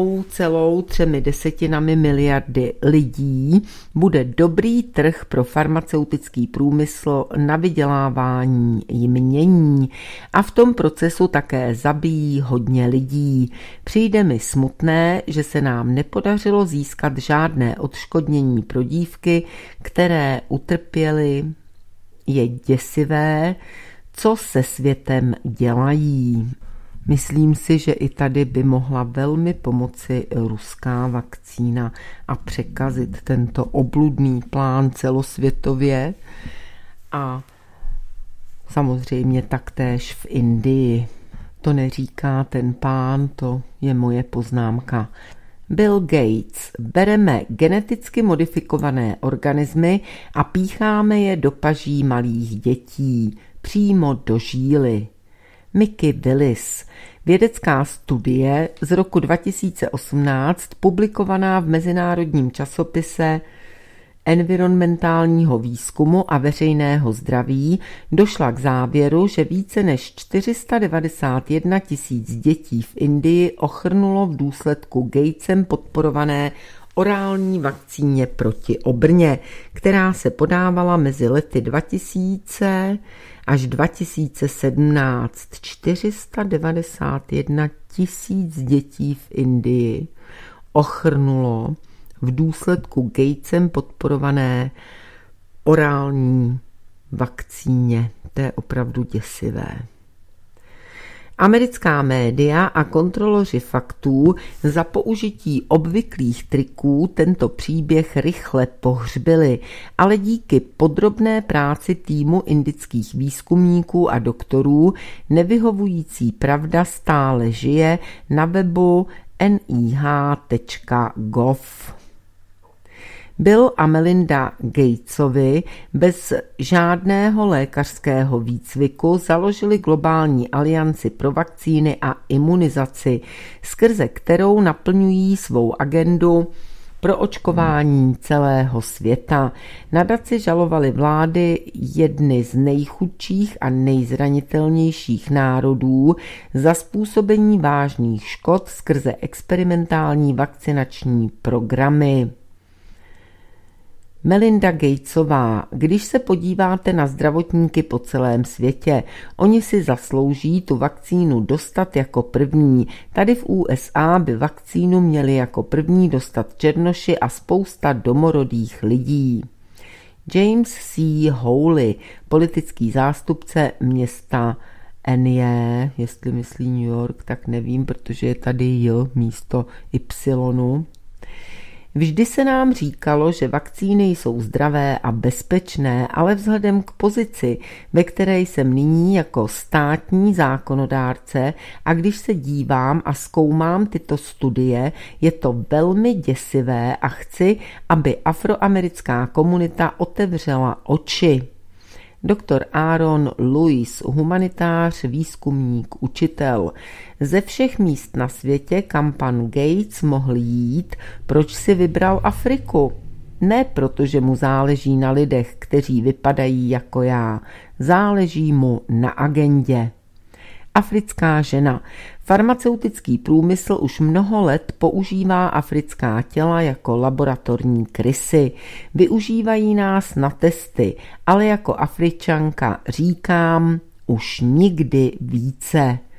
1,3 miliardy lidí bude dobrý trh pro farmaceutický průmysl na vydělávání jmění a v tom procesu také zabíjí hodně lidí. Přijde mi smutné, že se nám nepodařilo získat žádné odškodnění pro dívky, které utrpěly. Je děsivé, co se světem dělají. Myslím si, že i tady by mohla velmi pomoci ruská vakcína a překazit tento obludný plán celosvětově a samozřejmě taktéž v Indii. To neříká ten pán, to je moje poznámka. Bill Gates. Bereme geneticky modifikované organismy a pícháme je do paží malých dětí, přímo do žíly. Mickey Willis. Vědecká studie z roku 2018, publikovaná v mezinárodním časopise environmentálního výzkumu a veřejného zdraví, došla k závěru, že více než 491 000 dětí v Indii ochrnulo v důsledku Gatesem podporované orální vakcíně proti obrně, která se podávala mezi lety 2000 až 2017. 491 000 dětí v Indii ochrnulo v důsledku Gatesem podporované orální vakcíně. To je opravdu děsivé. Americká média a kontroloři faktů za použití obvyklých triků tento příběh rychle pohřbili, ale díky podrobné práci týmu indických výzkumníků a doktorů nevyhovující pravda stále žije na webu nih.gov. Bill a Melinda Gatesovi bez žádného lékařského výcviku založili globální alianci pro vakcíny a imunizaci, skrze kterou naplňují svou agendu pro očkování celého světa. Nadaci žalovali vlády jedny z nejchudších a nejzranitelnějších národů za způsobení vážných škod skrze experimentální vakcinační programy. Melinda Gatesová. Když se podíváte na zdravotníky po celém světě, oni si zaslouží tu vakcínu dostat jako první. Tady v USA by vakcínu měli jako první dostat černoši a spousta domorodých lidí. James C. Hawley, politický zástupce města Enie, jestli myslí New York, tak nevím, protože je tady J místo Y. Vždy se nám říkalo, že vakcíny jsou zdravé a bezpečné, ale vzhledem k pozici, ve které jsem nyní jako státní zákonodárce a když se dívám a zkoumám tyto studie, je to velmi děsivé a chci, aby afroamerická komunita otevřela oči. Dr. Aaron Lewis, humanitář, výzkumník, učitel. Ze všech míst na světě, kam pan Gates mohl jít, proč si vybral Afriku? Ne proto, že mu záleží na lidech, kteří vypadají jako já. Záleží mu na agendě. Africká žena. Farmaceutický průmysl už mnoho let používá africká těla jako laboratorní krysy. Využívají nás na testy, ale jako Afričanka říkám už nikdy více.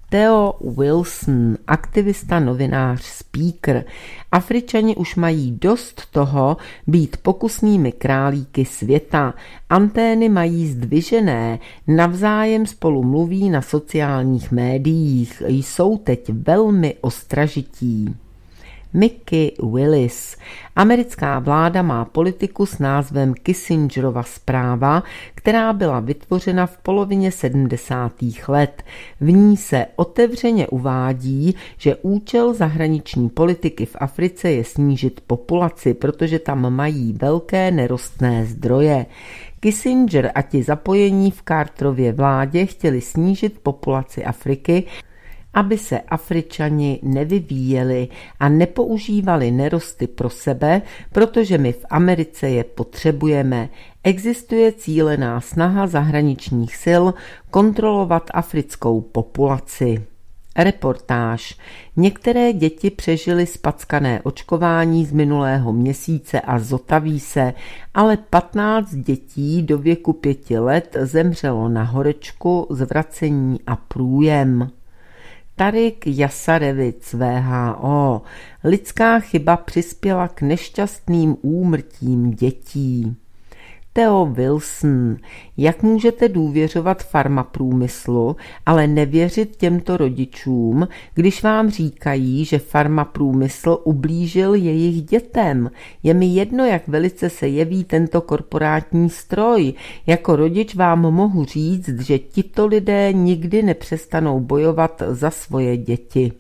Theo Wilson, aktivista, novinář, speaker. Afričani už mají dost toho být pokusnými králíky světa. Antény mají zdvižené, navzájem spolu mluví na sociálních médiích, jsou teď velmi ostražití. Mickey Willis. Americká vláda má politiku s názvem Kissingerova zpráva, která byla vytvořena v polovině 70. let. V ní se otevřeně uvádí, že účel zahraniční politiky v Africe je snížit populaci, protože tam mají velké nerostné zdroje. Kissinger a ti zapojení v Carterově vládě chtěli snížit populaci Afriky, aby se Afričani nevyvíjeli a nepoužívali nerosty pro sebe, protože my v Americe je potřebujeme. Existuje cílená snaha zahraničních sil kontrolovat africkou populaci. Reportáž. Některé děti přežily zpackané očkování z minulého měsíce a zotaví se, ale 15 dětí do věku 5 let zemřelo na horečku, zvracení a průjem. Tarik Jasarevic, WHO. Lidská chyba přispěla k nešťastným úmrtím dětí. Theo Wilson. Jak můžete důvěřovat farmaprůmyslu, ale nevěřit těmto rodičům, když vám říkají, že farmaprůmysl ublížil jejich dětem? Je mi jedno, jak velice se jeví tento korporátní stroj. Jako rodič vám mohu říct, že tito lidé nikdy nepřestanou bojovat za svoje děti.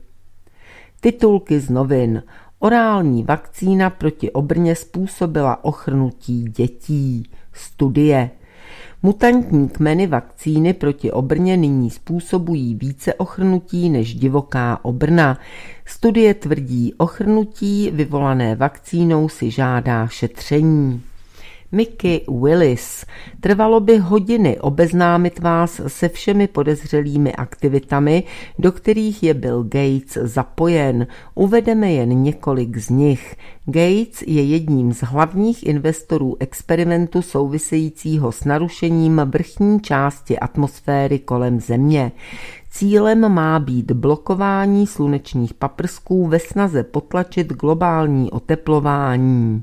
Titulky z novin. Orální vakcína proti obrně způsobila ochrnutí dětí. Studie. Mutantní kmeny vakcíny proti obrně nyní způsobují více ochrnutí než divoká obrna. Studie tvrdí, ochrnutí vyvolané vakcínou si žádá šetření. Mickey Willis. Trvalo by hodiny obeznámit vás se všemi podezřelými aktivitami, do kterých je Bill Gates zapojen. Uvedeme jen několik z nich. Gates je jedním z hlavních investorů experimentu souvisejícího s narušením vrchní části atmosféry kolem Země. Cílem má být blokování slunečních paprsků ve snaze potlačit globální oteplování.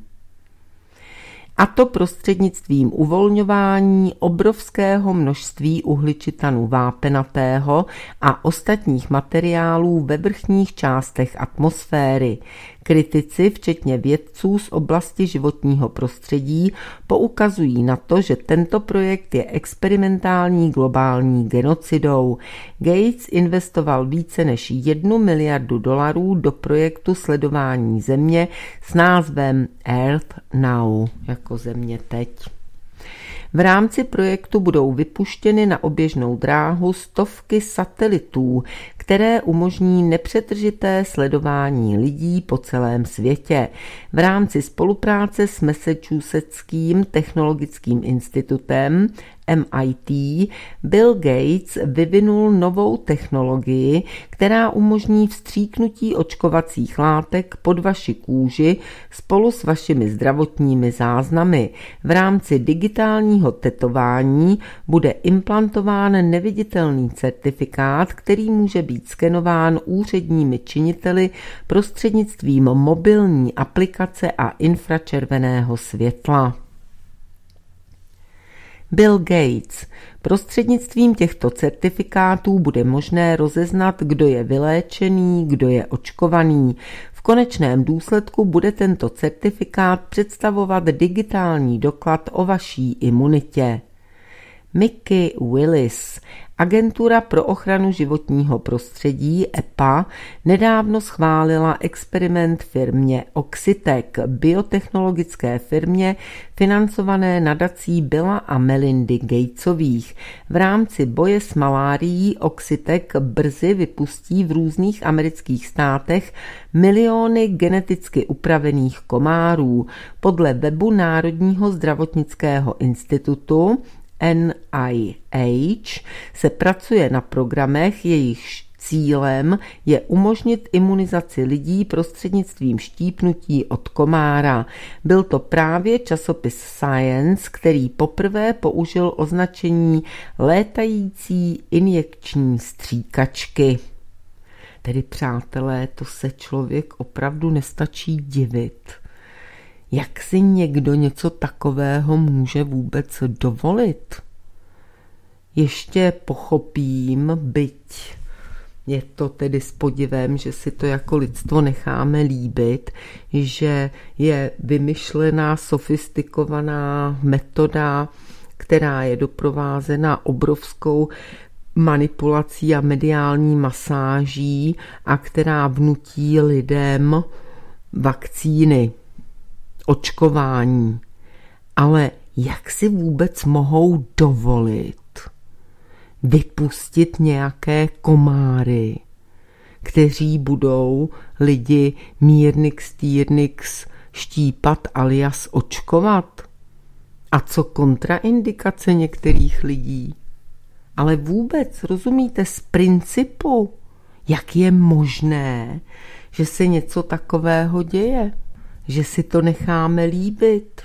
A to prostřednictvím uvolňování obrovského množství uhličitanu vápenatého a ostatních materiálů ve vrchních částech atmosféry. Kritici, včetně vědců z oblasti životního prostředí, poukazují na to, že tento projekt je experimentální globální genocidou. Gates investoval více než $1 miliardu do projektu sledování Země s názvem Earth Now, jako Země teď. V rámci projektu budou vypuštěny na oběžnou dráhu stovky satelitů, které umožní nepřetržité sledování lidí po celém světě. V rámci spolupráce s Massachusettským technologickým institutem MIT Bill Gates vyvinul novou technologii, která umožní vstříknutí očkovacích látek pod vaši kůži spolu s vašimi zdravotními záznamy. V rámci digitálního tetování bude implantován neviditelný certifikát, který může být skenován úředními činiteli prostřednictvím mobilní aplikace a infračerveného světla. Bill Gates. Prostřednictvím těchto certifikátů bude možné rozeznat, kdo je vyléčený, kdo je očkovaný. V konečném důsledku bude tento certifikát představovat digitální doklad o vaší imunitě. Mickey Willis. Agentura pro ochranu životního prostředí EPA nedávno schválila experiment firmě Oxitec, biotechnologické firmě financované nadací Billa a Melindy Gatesových. V rámci boje s malárií Oxitec brzy vypustí v různých amerických státech miliony geneticky upravených komárů. Podle webu Národního zdravotnického institutu NIH se pracuje na programech, jejichž cílem je umožnit imunizaci lidí prostřednictvím štípnutí od komára. Byl to právě časopis Science, který poprvé použil označení létající injekční stříkačky. tedy přátelé, to se člověk opravdu nestačí divit. Jak si někdo něco takového může vůbec dovolit? Ještě pochopím, byť je to tedy s podivem, že si to jako lidstvo necháme líbit, že je vymyšlená, sofistikovaná metoda, která je doprovázena obrovskou manipulací a mediální masáží a která vnutí lidem vakcíny, očkování. Ale jak si vůbec mohou dovolit vypustit nějaké komáry, kteří budou lidi mírnix štípat alias očkovat? A co kontraindikace některých lidí? Ale vůbec, rozumíte, z principu, jak je možné, že se něco takového děje, že si to necháme líbit.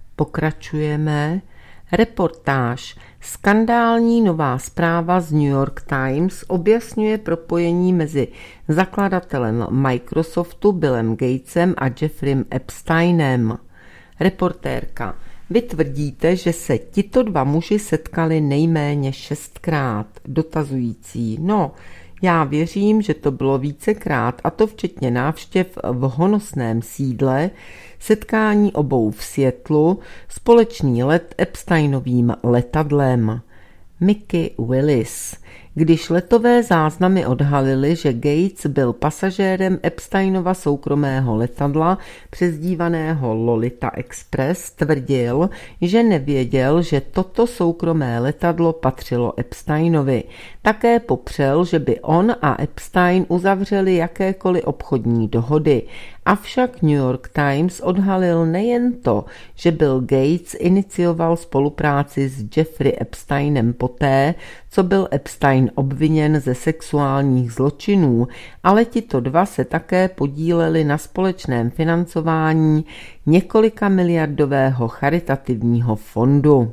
Pokračujeme. Reportáž. Skandální nová zpráva z New York Times objasňuje propojení mezi zakladatelem Microsoftu Billem Gatesem a Jeffreyem Epsteinem. Reportérka. Vy tvrdíte, že se tito dva muži setkali nejméně 6krát. Dotazující. No, já věřím, že to bylo vícekrát, a to včetně návštěv v honosném sídle, setkání obou v Seattlu, společný let Epsteinovým letadlem. Mickey Willis. Když letové záznamy odhalily, že Gates byl pasažérem Epsteinova soukromého letadla, přezdívaného Lolita Express, tvrdil, že nevěděl, že toto soukromé letadlo patřilo Epsteinovi. Také popřel, že by on a Epstein uzavřeli jakékoliv obchodní dohody. Avšak New York Times odhalil nejen to, že Bill Gates inicioval spolupráci s Jeffrey Epsteinem poté, co byl Epstein obviněn ze sexuálních zločinů, ale tito dva se také podíleli na společném financování několika miliardového charitativního fondu.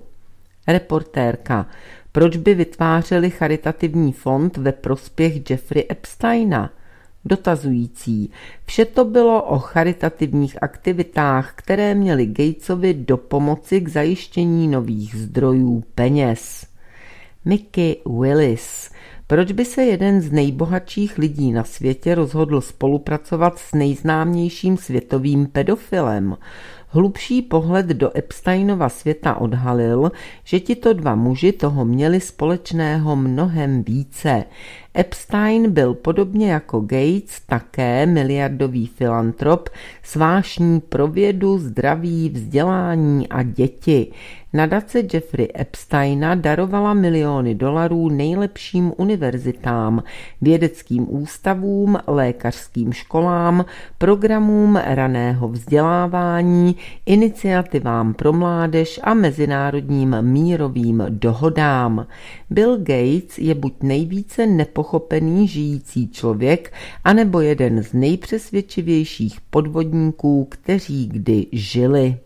Reportérka. Proč by vytvářeli charitativní fond ve prospěch Jeffrey Epsteina? Dotazující. Vše to bylo o charitativních aktivitách, které měly Gatesovi dopomoci k zajištění nových zdrojů peněz. Mickey Willis. Proč by se jeden z nejbohatších lidí na světě rozhodl spolupracovat s nejznámějším světovým pedofilem? Hlubší pohled do Epsteinova světa odhalil, že tito dva muži toho měli společného mnohem více. Epstein byl podobně jako Gates také miliardový filantrop s vášní pro vědu, zdraví, vzdělání a děti. Nadace Jeffrey Epsteina darovala miliony dolarů nejlepším univerzitám, vědeckým ústavům, lékařským školám, programům raného vzdělávání, iniciativám pro mládež a mezinárodním mírovým dohodám. Bill Gates je buď nejvíce nepochopený žijící člověk, anebo jeden z nejpřesvědčivějších podvodníků, kteří kdy žili.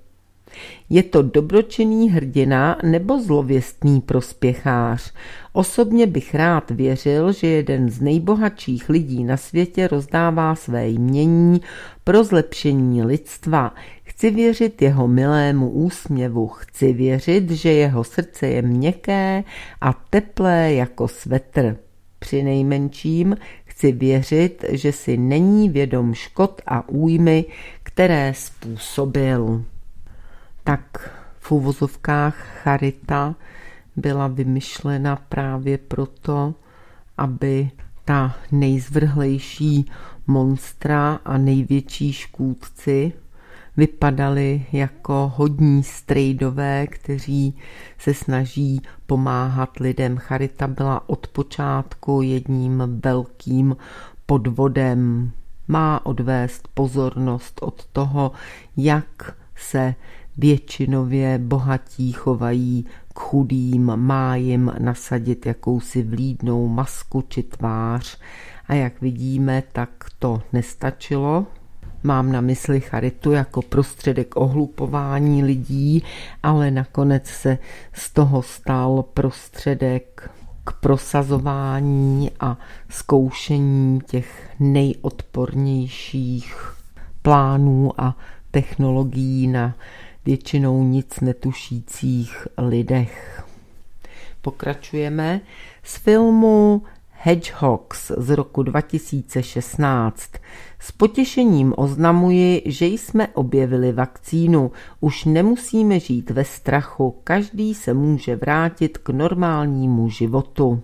Je to dobročinný hrdina nebo zlověstný prospěchář? Osobně bych rád věřil, že jeden z nejbohatších lidí na světě rozdává své jmění pro zlepšení lidstva. Chci věřit jeho milému úsměvu, chci věřit, že jeho srdce je měkké a teplé jako svetr. Přinejmenším chci věřit, že si není vědom škod a újmy, které způsobil. Tak v uvozovkách charita byla vymyšlena právě proto, aby ta nejzvrhlejší monstra a největší škůdci vypadali jako hodní strejdové, kteří se snaží pomáhat lidem. Charita byla od počátku jedním velkým podvodem. Má odvést pozornost od toho, jak se většinově bohatí chovají k chudým, má jim nasadit jakousi vlídnou masku či tvář. A jak vidíme, tak to nestačilo. Mám na mysli charitu jako prostředek ohlupování lidí, ale nakonec se z toho stal prostředek k k prosazování a zkoušení těch nejodpornějších plánů a technologií na většinou nic netušících lidech. Pokračujeme z filmu Hedgehogs z roku 2016. S potěšením oznamuji, že jsme objevili vakcínu. Už nemusíme žít ve strachu, každý se může vrátit k normálnímu životu.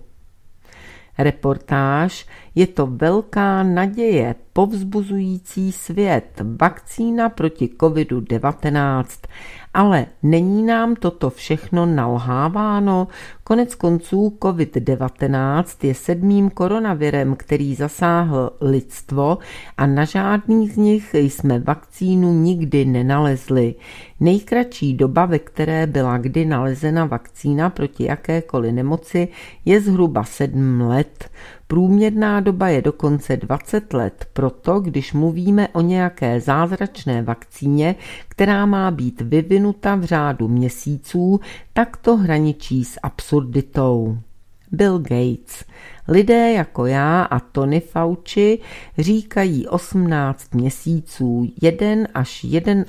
Reportáž Je to velká naděje, povzbuzující svět, vakcína proti COVID-19. Ale není nám toto všechno nalháváno? Konec konců COVID-19 je 7. koronavirem, který zasáhl lidstvo a na žádný z nich jsme vakcínu nikdy nenalezli. Nejkratší doba, ve které byla kdy nalezena vakcína proti jakékoliv nemoci, je zhruba 7 let. Průměrná doba je dokonce 20 let, proto když mluvíme o nějaké zázračné vakcíně, která má být vyvinuta v řádu měsíců, tak to hraničí s absurditou. Bill Gates. Lidé jako já a Tony Fauci říkají 18 měsíců, 1 až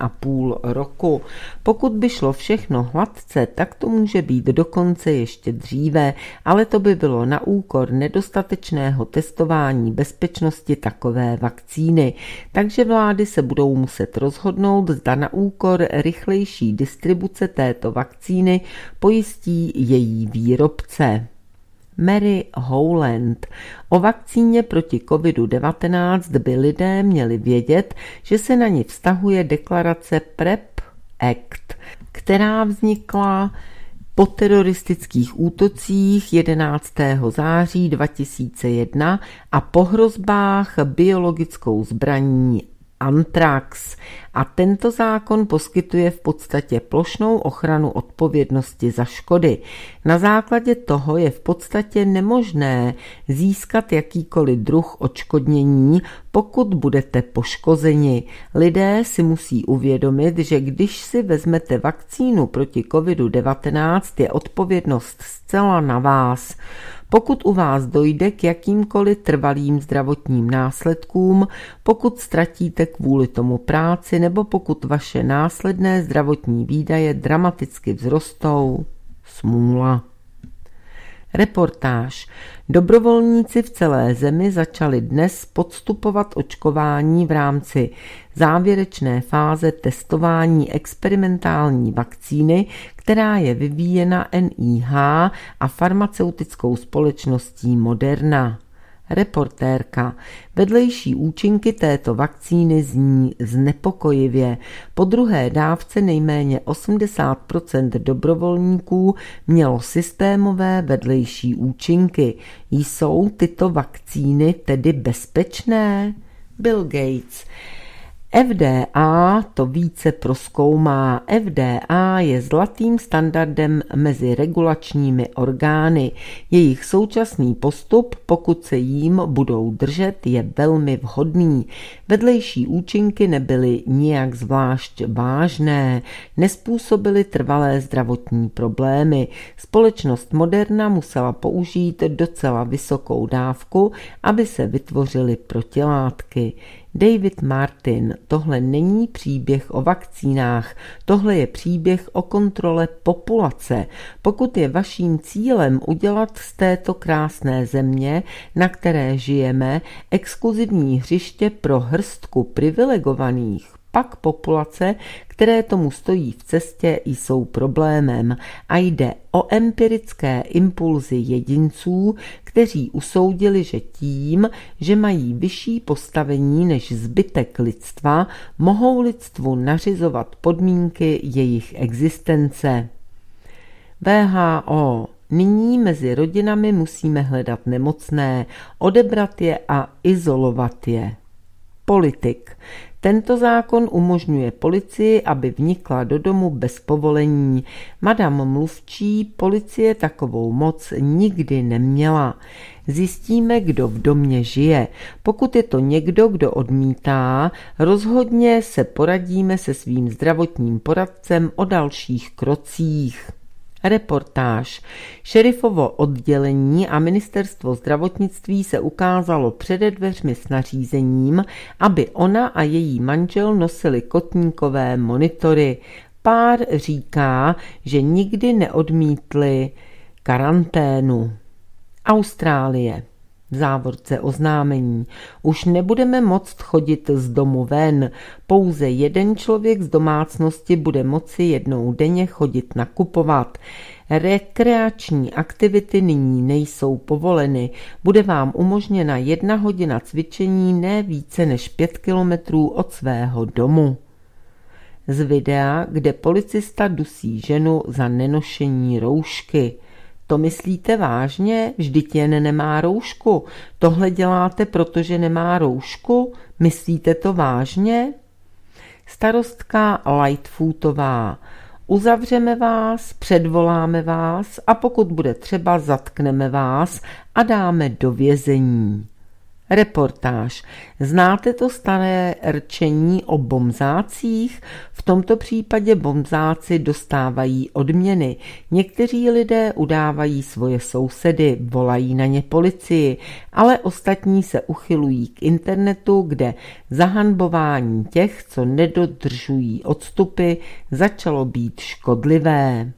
1,5 roku. Pokud by šlo všechno hladce, tak to může být dokonce ještě dříve, ale to by bylo na úkor nedostatečného testování bezpečnosti takové vakcíny. Takže vlády se budou muset rozhodnout, zda na úkor rychlejší distribuce této vakcíny pojistí její výrobce. Mary Howland. O vakcíně proti COVID-19 by lidé měli vědět, že se na ni vztahuje deklarace PrEP Act, která vznikla po teroristických útocích 11. září 2001 a po hrozbách biologickou zbraní Anthrax. A tento zákon poskytuje v podstatě plošnou ochranu odpovědnosti za škody. Na základě toho je v podstatě nemožné získat jakýkoliv druh odškodnění, pokud budete poškozeni. Lidé si musí uvědomit, že když si vezmete vakcínu proti COVID-19, je odpovědnost zcela na vás. Pokud u vás dojde k jakýmkoliv trvalým zdravotním následkům, pokud ztratíte kvůli tomu práci nebo pokud vaše následné zdravotní výdaje dramaticky vzrostou, smůla. Reportáž. Dobrovolníci v celé zemi začali dnes podstupovat očkování v rámci závěrečné fáze testování experimentální vakcíny, která je vyvíjena NIH a farmaceutickou společností Moderna. Reportérka. Vedlejší účinky této vakcíny zní znepokojivě. Po druhé dávce nejméně 80% dobrovolníků mělo systémové vedlejší účinky. Jsou tyto vakcíny tedy bezpečné? Bill Gates. FDA to více prozkoumá. FDA je zlatým standardem mezi regulačními orgány. Jejich současný postup, pokud se jím budou držet, je velmi vhodný. Vedlejší účinky nebyly nijak zvlášť vážné, nezpůsobily trvalé zdravotní problémy. Společnost Moderna musela použít docela vysokou dávku, aby se vytvořily protilátky. David Martin, tohle není příběh o vakcínách, tohle je příběh o kontrole populace. Pokud je vaším cílem udělat z této krásné země, na které žijeme, exkluzivní hřiště pro hrstku privilegovaných, pak populace, které tomu stojí v cestě, jsou problémem a jde o empirické impulzy jedinců, kteří usoudili, že tím, že mají vyšší postavení než zbytek lidstva, mohou lidstvu nařizovat podmínky jejich existence. WHO. Nyní mezi rodinami musíme hledat nemocné, odebrat je a izolovat je. Politik. Tento zákon umožňuje policii, aby vnikla do domu bez povolení. Madame mluvčí, policie takovou moc nikdy neměla. Zjistíme, kdo v domě žije. Pokud je to někdo, kdo odmítá, rozhodně se poradíme se svým zdravotním poradcem o dalších krocích. Reportáž. Šerifovo oddělení a ministerstvo zdravotnictví se ukázalo přede dveřmi s nařízením, aby ona a její manžel nosili kotníkové monitory. Pár říká, že nikdy neodmítli karanténu. Austrálie. V závorce oznámení. Už nebudeme moct chodit z domu ven. Pouze jeden člověk z domácnosti bude moci jednou denně chodit nakupovat. Rekreační aktivity nyní nejsou povoleny. Bude vám umožněna 1 hodina cvičení ne více než 5 kilometrů od svého domu. Z videa, kde policista dusí ženu za nenošení roušky. To myslíte vážně? Vždyť jen nemá roušku. Tohle děláte, protože nemá roušku? Myslíte to vážně? Starostka Lightfootová. Uzavřeme vás, předvoláme vás a pokud bude třeba, zatkneme vás a dáme do vězení. Reportáž. Znáte to staré rčení o bomzácích? V tomto případě bomzáci dostávají odměny. Někteří lidé udávají svoje sousedy, volají na ně policii, ale ostatní se uchylují k internetu, kde zahanbování těch, co nedodržují odstupy, začalo být škodlivé.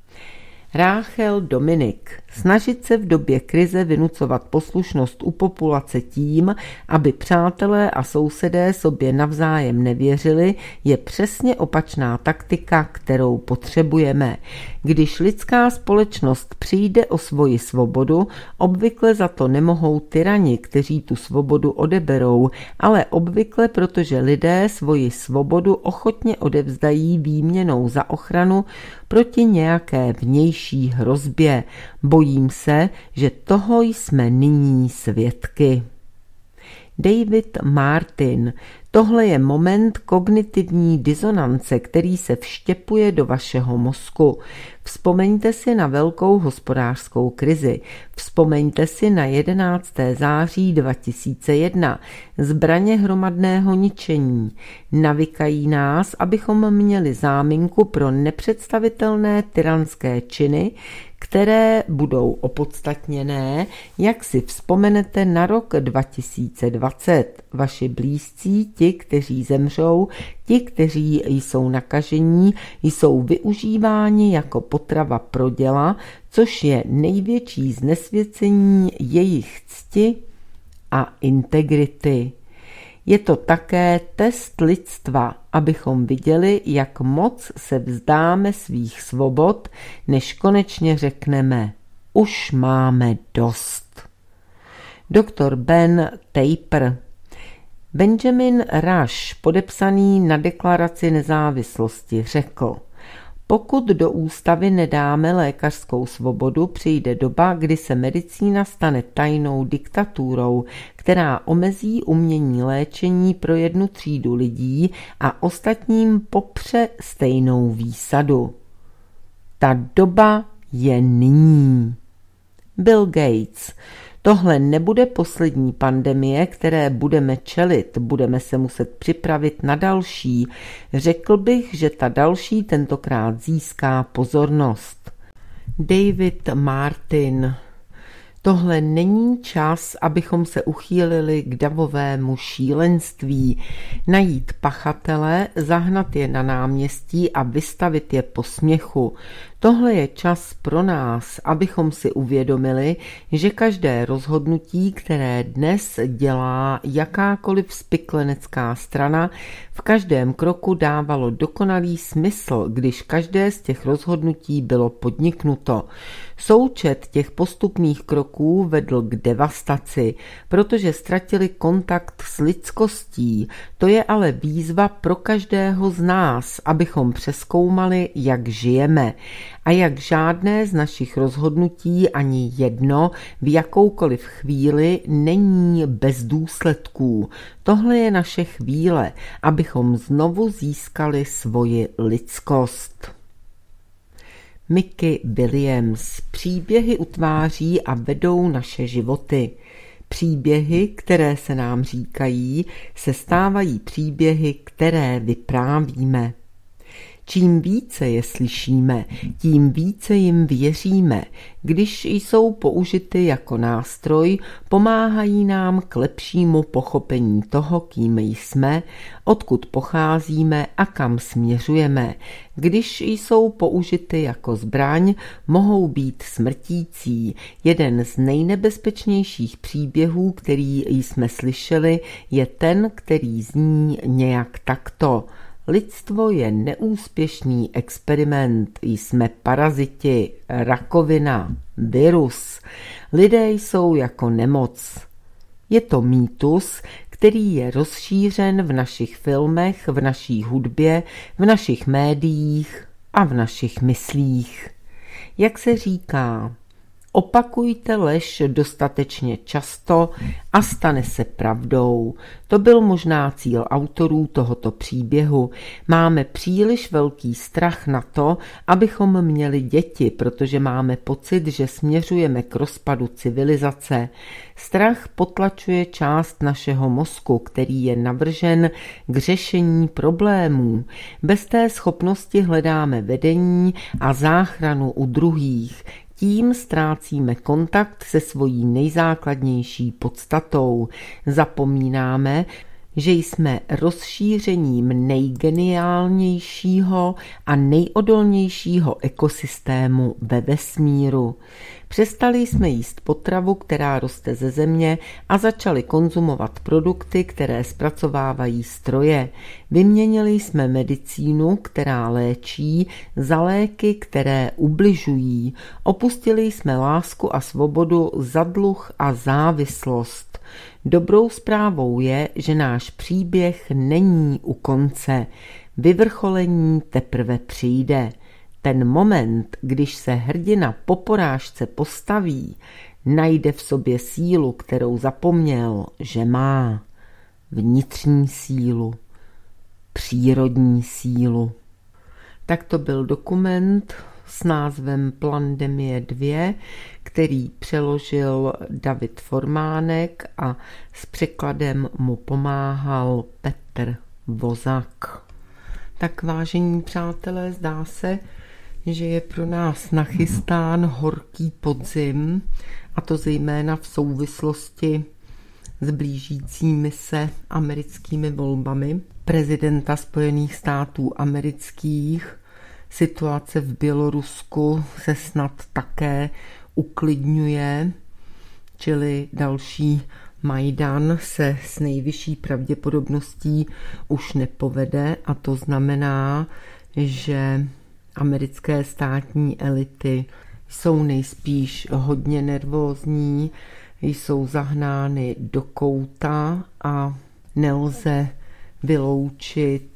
Ráchel Dominik. Snažit se v době krize vynucovat poslušnost u populace tím, aby přátelé a sousedé sobě navzájem nevěřili, je přesně opačná taktika, kterou potřebujeme. Když lidská společnost přijde o svoji svobodu, obvykle za to nemohou tyrani, kteří tu svobodu odeberou, ale obvykle, protože lidé svoji svobodu ochotně odevzdají výměnou za ochranu proti nějaké vnější hrozbě. Bojím se, že toho jsme nyní svědky. David Martin. Tohle je moment kognitivní disonance, který se vštěpuje do vašeho mozku. Vzpomeňte si na velkou hospodářskou krizi. Vzpomeňte si na 11. září 2001. Zbraně hromadného ničení. Navykají nás, abychom měli záminku pro nepředstavitelné tyranské činy, které budou opodstatněné, jak si vzpomenete na rok 2020. Vaši blízcí, ti, kteří zemřou, ti, kteří jsou nakažení, jsou využíváni jako potrava pro děla, což je největší znesvěcení jejich cti a integrity. Je to také test lidstva, abychom viděli, jak moc se vzdáme svých svobod, než konečně řekneme, už máme dost. Dr. Ben Taper. Benjamin Rush, podepsaný na deklaraci nezávislosti, řekl: pokud do ústavy nedáme lékařskou svobodu, přijde doba, kdy se medicína stane tajnou diktaturou, která omezí umění léčení pro jednu třídu lidí a ostatním popře stejnou výsadu. Ta doba je nyní. Bill Gates. Tohle nebude poslední pandemie, které budeme čelit, budeme se muset připravit na další. Řekl bych, že ta další tentokrát získá pozornost. David Martin. Tohle není čas, abychom se uchýlili k davovému šílenství, najít pachatele, zahnat je na náměstí a vystavit je posměchu. Tohle je čas pro nás, abychom si uvědomili, že každé rozhodnutí, které dnes dělá jakákoliv spiklenecká strana, v každém kroku dávalo dokonalý smysl, když každé z těch rozhodnutí bylo podniknuto. Součet těch postupných kroků vedl k devastaci, protože ztratili kontakt s lidskostí. To je ale výzva pro každého z nás, abychom přezkoumali, jak žijeme. A jak žádné z našich rozhodnutí, ani jedno, v jakoukoliv chvíli není bez důsledků. Tohle je naše chvíle, abychom znovu získali svoji lidskost. Mickey Williams. Příběhy utváří a vedou naše životy. Příběhy, které se nám říkají, se stávají příběhy, které vyprávíme. Čím více je slyšíme, tím více jim věříme. Když jsou použity jako nástroj, pomáhají nám k lepšímu pochopení toho, kým jsme, odkud pocházíme a kam směřujeme. Když jsou použity jako zbraň, mohou být smrtící. Jeden z nejnebezpečnějších příběhů, který jsme slyšeli, je ten, který zní nějak takto. Lidstvo je neúspěšný experiment, jsme paraziti, rakovina, virus. Lidé jsou jako nemoc. Je to mýtus, který je rozšířen v našich filmech, v naší hudbě, v našich médiích a v našich myslích. Jak se říká, opakujte lež dostatečně často a stane se pravdou. To byl možná cíl autorů tohoto příběhu. Máme příliš velký strach na to, abychom měli děti, protože máme pocit, že směřujeme k rozpadu civilizace. Strach potlačuje část našeho mozku, který je navržen k řešení problémů. Bez té schopnosti hledáme vedení a záchranu u druhých. Tím ztrácíme kontakt se svojí nejzákladnější podstatou. Zapomínáme, že jsme rozšířením nejgeniálnějšího a nejodolnějšího ekosystému ve vesmíru. Přestali jsme jíst potravu, která roste ze země, a začali konzumovat produkty, které zpracovávají stroje. Vyměnili jsme medicínu, která léčí, za léky, které ubližují. Opustili jsme lásku a svobodu za dluh a závislost. Dobrou zprávou je, že náš příběh není u konce. Vyvrcholení teprve přijde. Ten moment, když se hrdina po porážce postaví, najde v sobě sílu, kterou zapomněl, že má. Vnitřní sílu, přírodní sílu. Tak to byl dokument s názvem Plandemie 2, který přeložil David Formánek a s překladem mu pomáhal Petr Vozak. Tak vážení přátelé, zdá se, že je pro nás nachystán horký podzim, a to zejména v souvislosti s blížícími se americkými volbami prezidenta Spojených států amerických. Situace v Bělorusku se snad také uklidňuje, čili další Majdan se s nejvyšší pravděpodobností už nepovede, a to znamená, že americké státní elity jsou nejspíš hodně nervózní, jsou zahnány do kouta a nelze vyloučit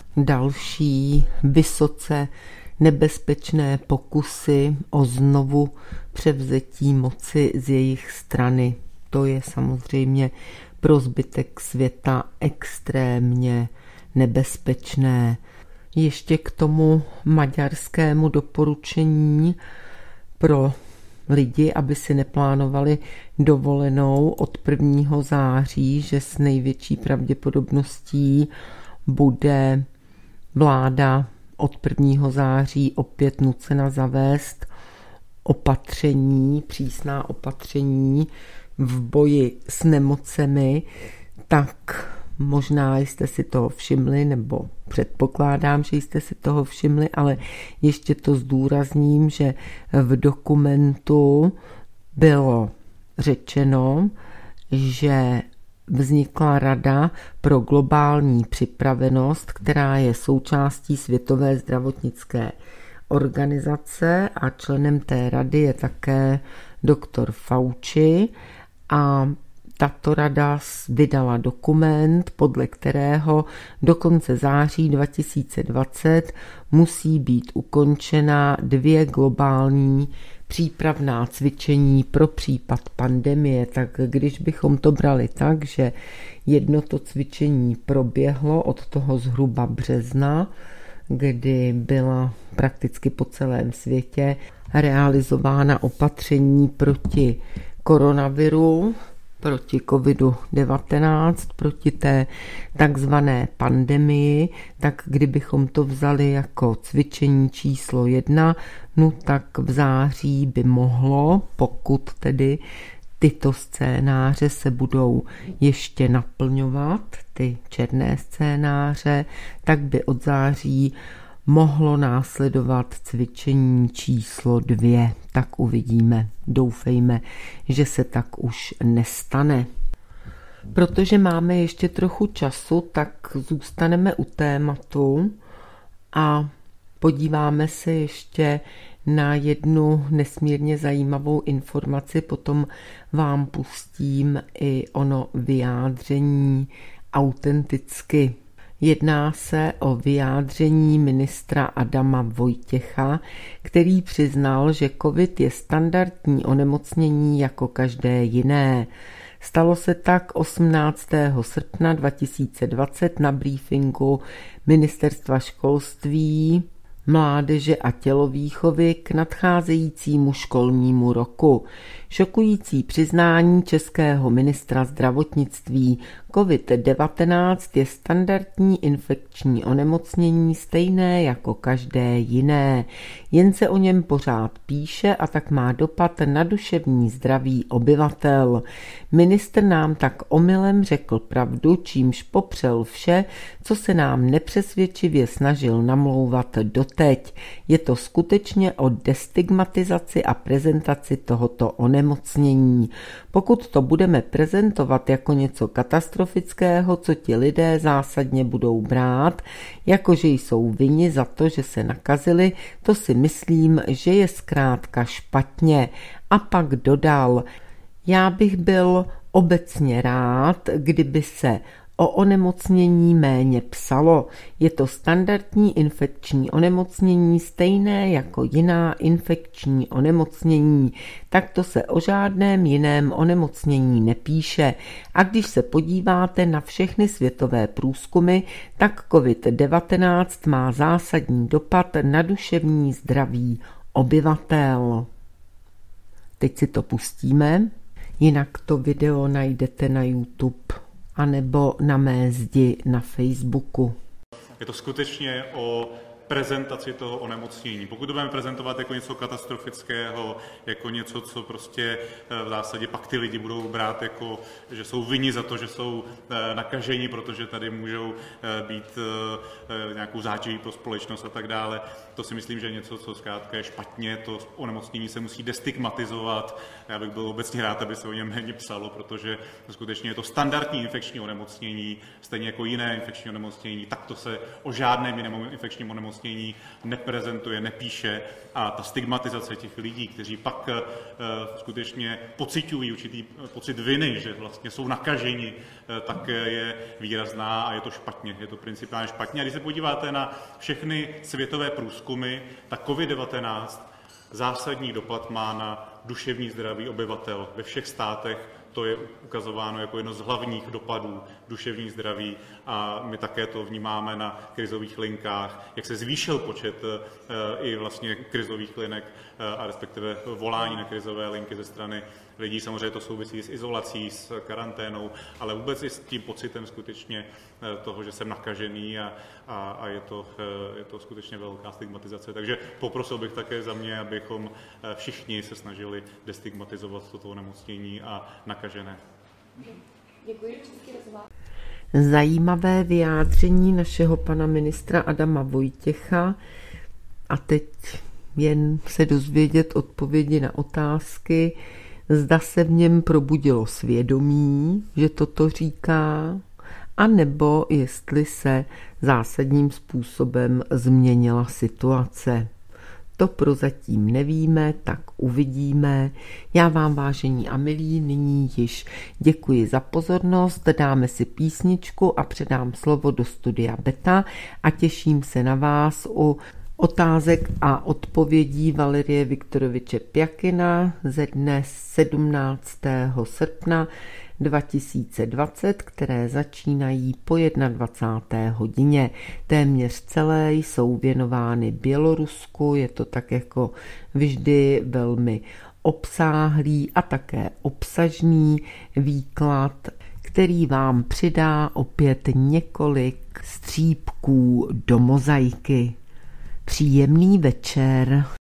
další vysoce nebezpečné pokusy o znovu převzetí moci z jejich strany. To je samozřejmě pro zbytek světa extrémně nebezpečné. Ještě k tomu maďarskému doporučení pro lidi, aby si neplánovali dovolenou od 1. září, že s největší pravděpodobností bude vláda od 1. září opět nucena zavést opatření, přísná opatření v boji s nemocemi, tak možná jste si toho všimli, nebo předpokládám, že jste si toho všimli, ale ještě to zdůrazním, že v dokumentu bylo řečeno, že vznikla Rada pro globální připravenost, která je součástí Světové zdravotnické organizace, a členem té rady je také doktor Fauci, a tato rada vydala dokument, podle kterého do konce září 2020 musí být ukončena 2 globální přípravná cvičení pro případ pandemie. Tak když bychom to brali tak, že jedno to cvičení proběhlo od toho zhruba března, kdy byla prakticky po celém světě realizována opatření proti koronaviru, proti covidu-19, proti té takzvané pandemii, tak kdybychom to vzali jako cvičení číslo 1, no tak v září by mohlo, pokud tedy tyto scénáře se budou ještě naplňovat, ty černé scénáře, tak by od září mohlo následovat cvičení číslo 2. Tak uvidíme. Doufejme, že se tak už nestane. Protože máme ještě trochu času, tak zůstaneme u tématu a podíváme se ještě na jednu nesmírně zajímavou informaci. Potom vám pustím i ono vyjádření autenticky. Jedná se o vyjádření ministra Adama Vojtěcha, který přiznal, že COVID je standardní onemocnění jako každé jiné. Stalo se tak 18. srpna 2020 na briefingu Ministerstva školství, mládeže a tělovýchovy k nadcházejícímu školnímu roku. Šokující přiznání českého ministra zdravotnictví. COVID-19 je standardní infekční onemocnění stejné jako každé jiné. Jen se o něm pořád píše a tak má dopad na duševní zdraví obyvatel. Ministr nám tak omylem řekl pravdu, čímž popřel vše, co se nám nepřesvědčivě snažil namlouvat doteď. Je to skutečně o destigmatizaci a prezentaci tohoto onemocnění. Pokud to budeme prezentovat jako něco katastrofického, co ti lidé zásadně budou brát, jakože jsou vinni za to, že se nakazili, to si myslím, že je zkrátka špatně. A pak dodal, já bych byl obecně rád, kdyby se o onemocnění méně psalo. Je to standardní infekční onemocnění stejné jako jiná infekční onemocnění. Takto se o žádném jiném onemocnění nepíše. A když se podíváte na všechny světové průzkumy, tak COVID-19 má zásadní dopad na duševní zdraví obyvatel. Teď si to pustíme, jinak to video najdete na YouTube anebo na mé zdi na Facebooku. Je to skutečně o prezentaci toho onemocnění. Pokud to budeme prezentovat jako něco katastrofického, jako něco, co prostě v zásadě pak ty lidi budou brát jako, že jsou vinni za to, že jsou nakaženi, protože tady můžou být nějakou zátěží pro společnost a tak dále. To si myslím, že je něco, co zkrátka je špatně. To onemocnění se musí destigmatizovat. Já bych byl obecně rád, aby se o něm méně psalo, protože skutečně je to standardní infekční onemocnění, stejně jako jiné infekční onemocnění. Takto se o žádném jiném infekčním onemocnění neprezentuje, nepíše a ta stigmatizace těch lidí, kteří pak skutečně pociťují určitý pocit viny, že vlastně jsou nakaženi, tak je výrazná a je to špatně, je to principiálně špatně. A když se podíváte na všechny světové průzkumy, tak COVID-19 zásadní dopad má na duševní zdraví obyvatel ve všech státech. To je ukazováno jako jedno z hlavních dopadů duševní zdraví a my také to vnímáme na krizových linkách, jak se zvýšil počet i vlastně krizových linek a respektive volání na krizové linky ze strany lidí. Samozřejmě to souvisí s izolací, s karanténou, ale vůbec i s tím pocitem skutečně toho, že jsem nakažený a je to skutečně velká stigmatizace. Takže poprosil bych také za mě, abychom všichni se snažili destigmatizovat toto onemocnění a nakažené. Děkuji, Český rozhlas. Zajímavé vyjádření našeho pana ministra Adama Vojtěcha a teď jen se dozvědět odpovědi na otázky, zda se v něm probudilo svědomí, že toto říká, anebo jestli se zásadním způsobem změnila situace. To prozatím nevíme, tak uvidíme. Já vám, vážení a milí, nyní již děkuji za pozornost, dáme si písničku a předám slovo do studia Beta a těším se na vás u otázek a odpovědí Valerie Viktoroviče Pjakina ze dne 17. srpna 2020, které začínají po 21. hodině. Téměř celé jsou věnovány Bělorusku, je to tak jako vždy velmi obsáhlý a také obsažný výklad, který vám přidá opět několik střípků do mozaiky. Příjemný večer.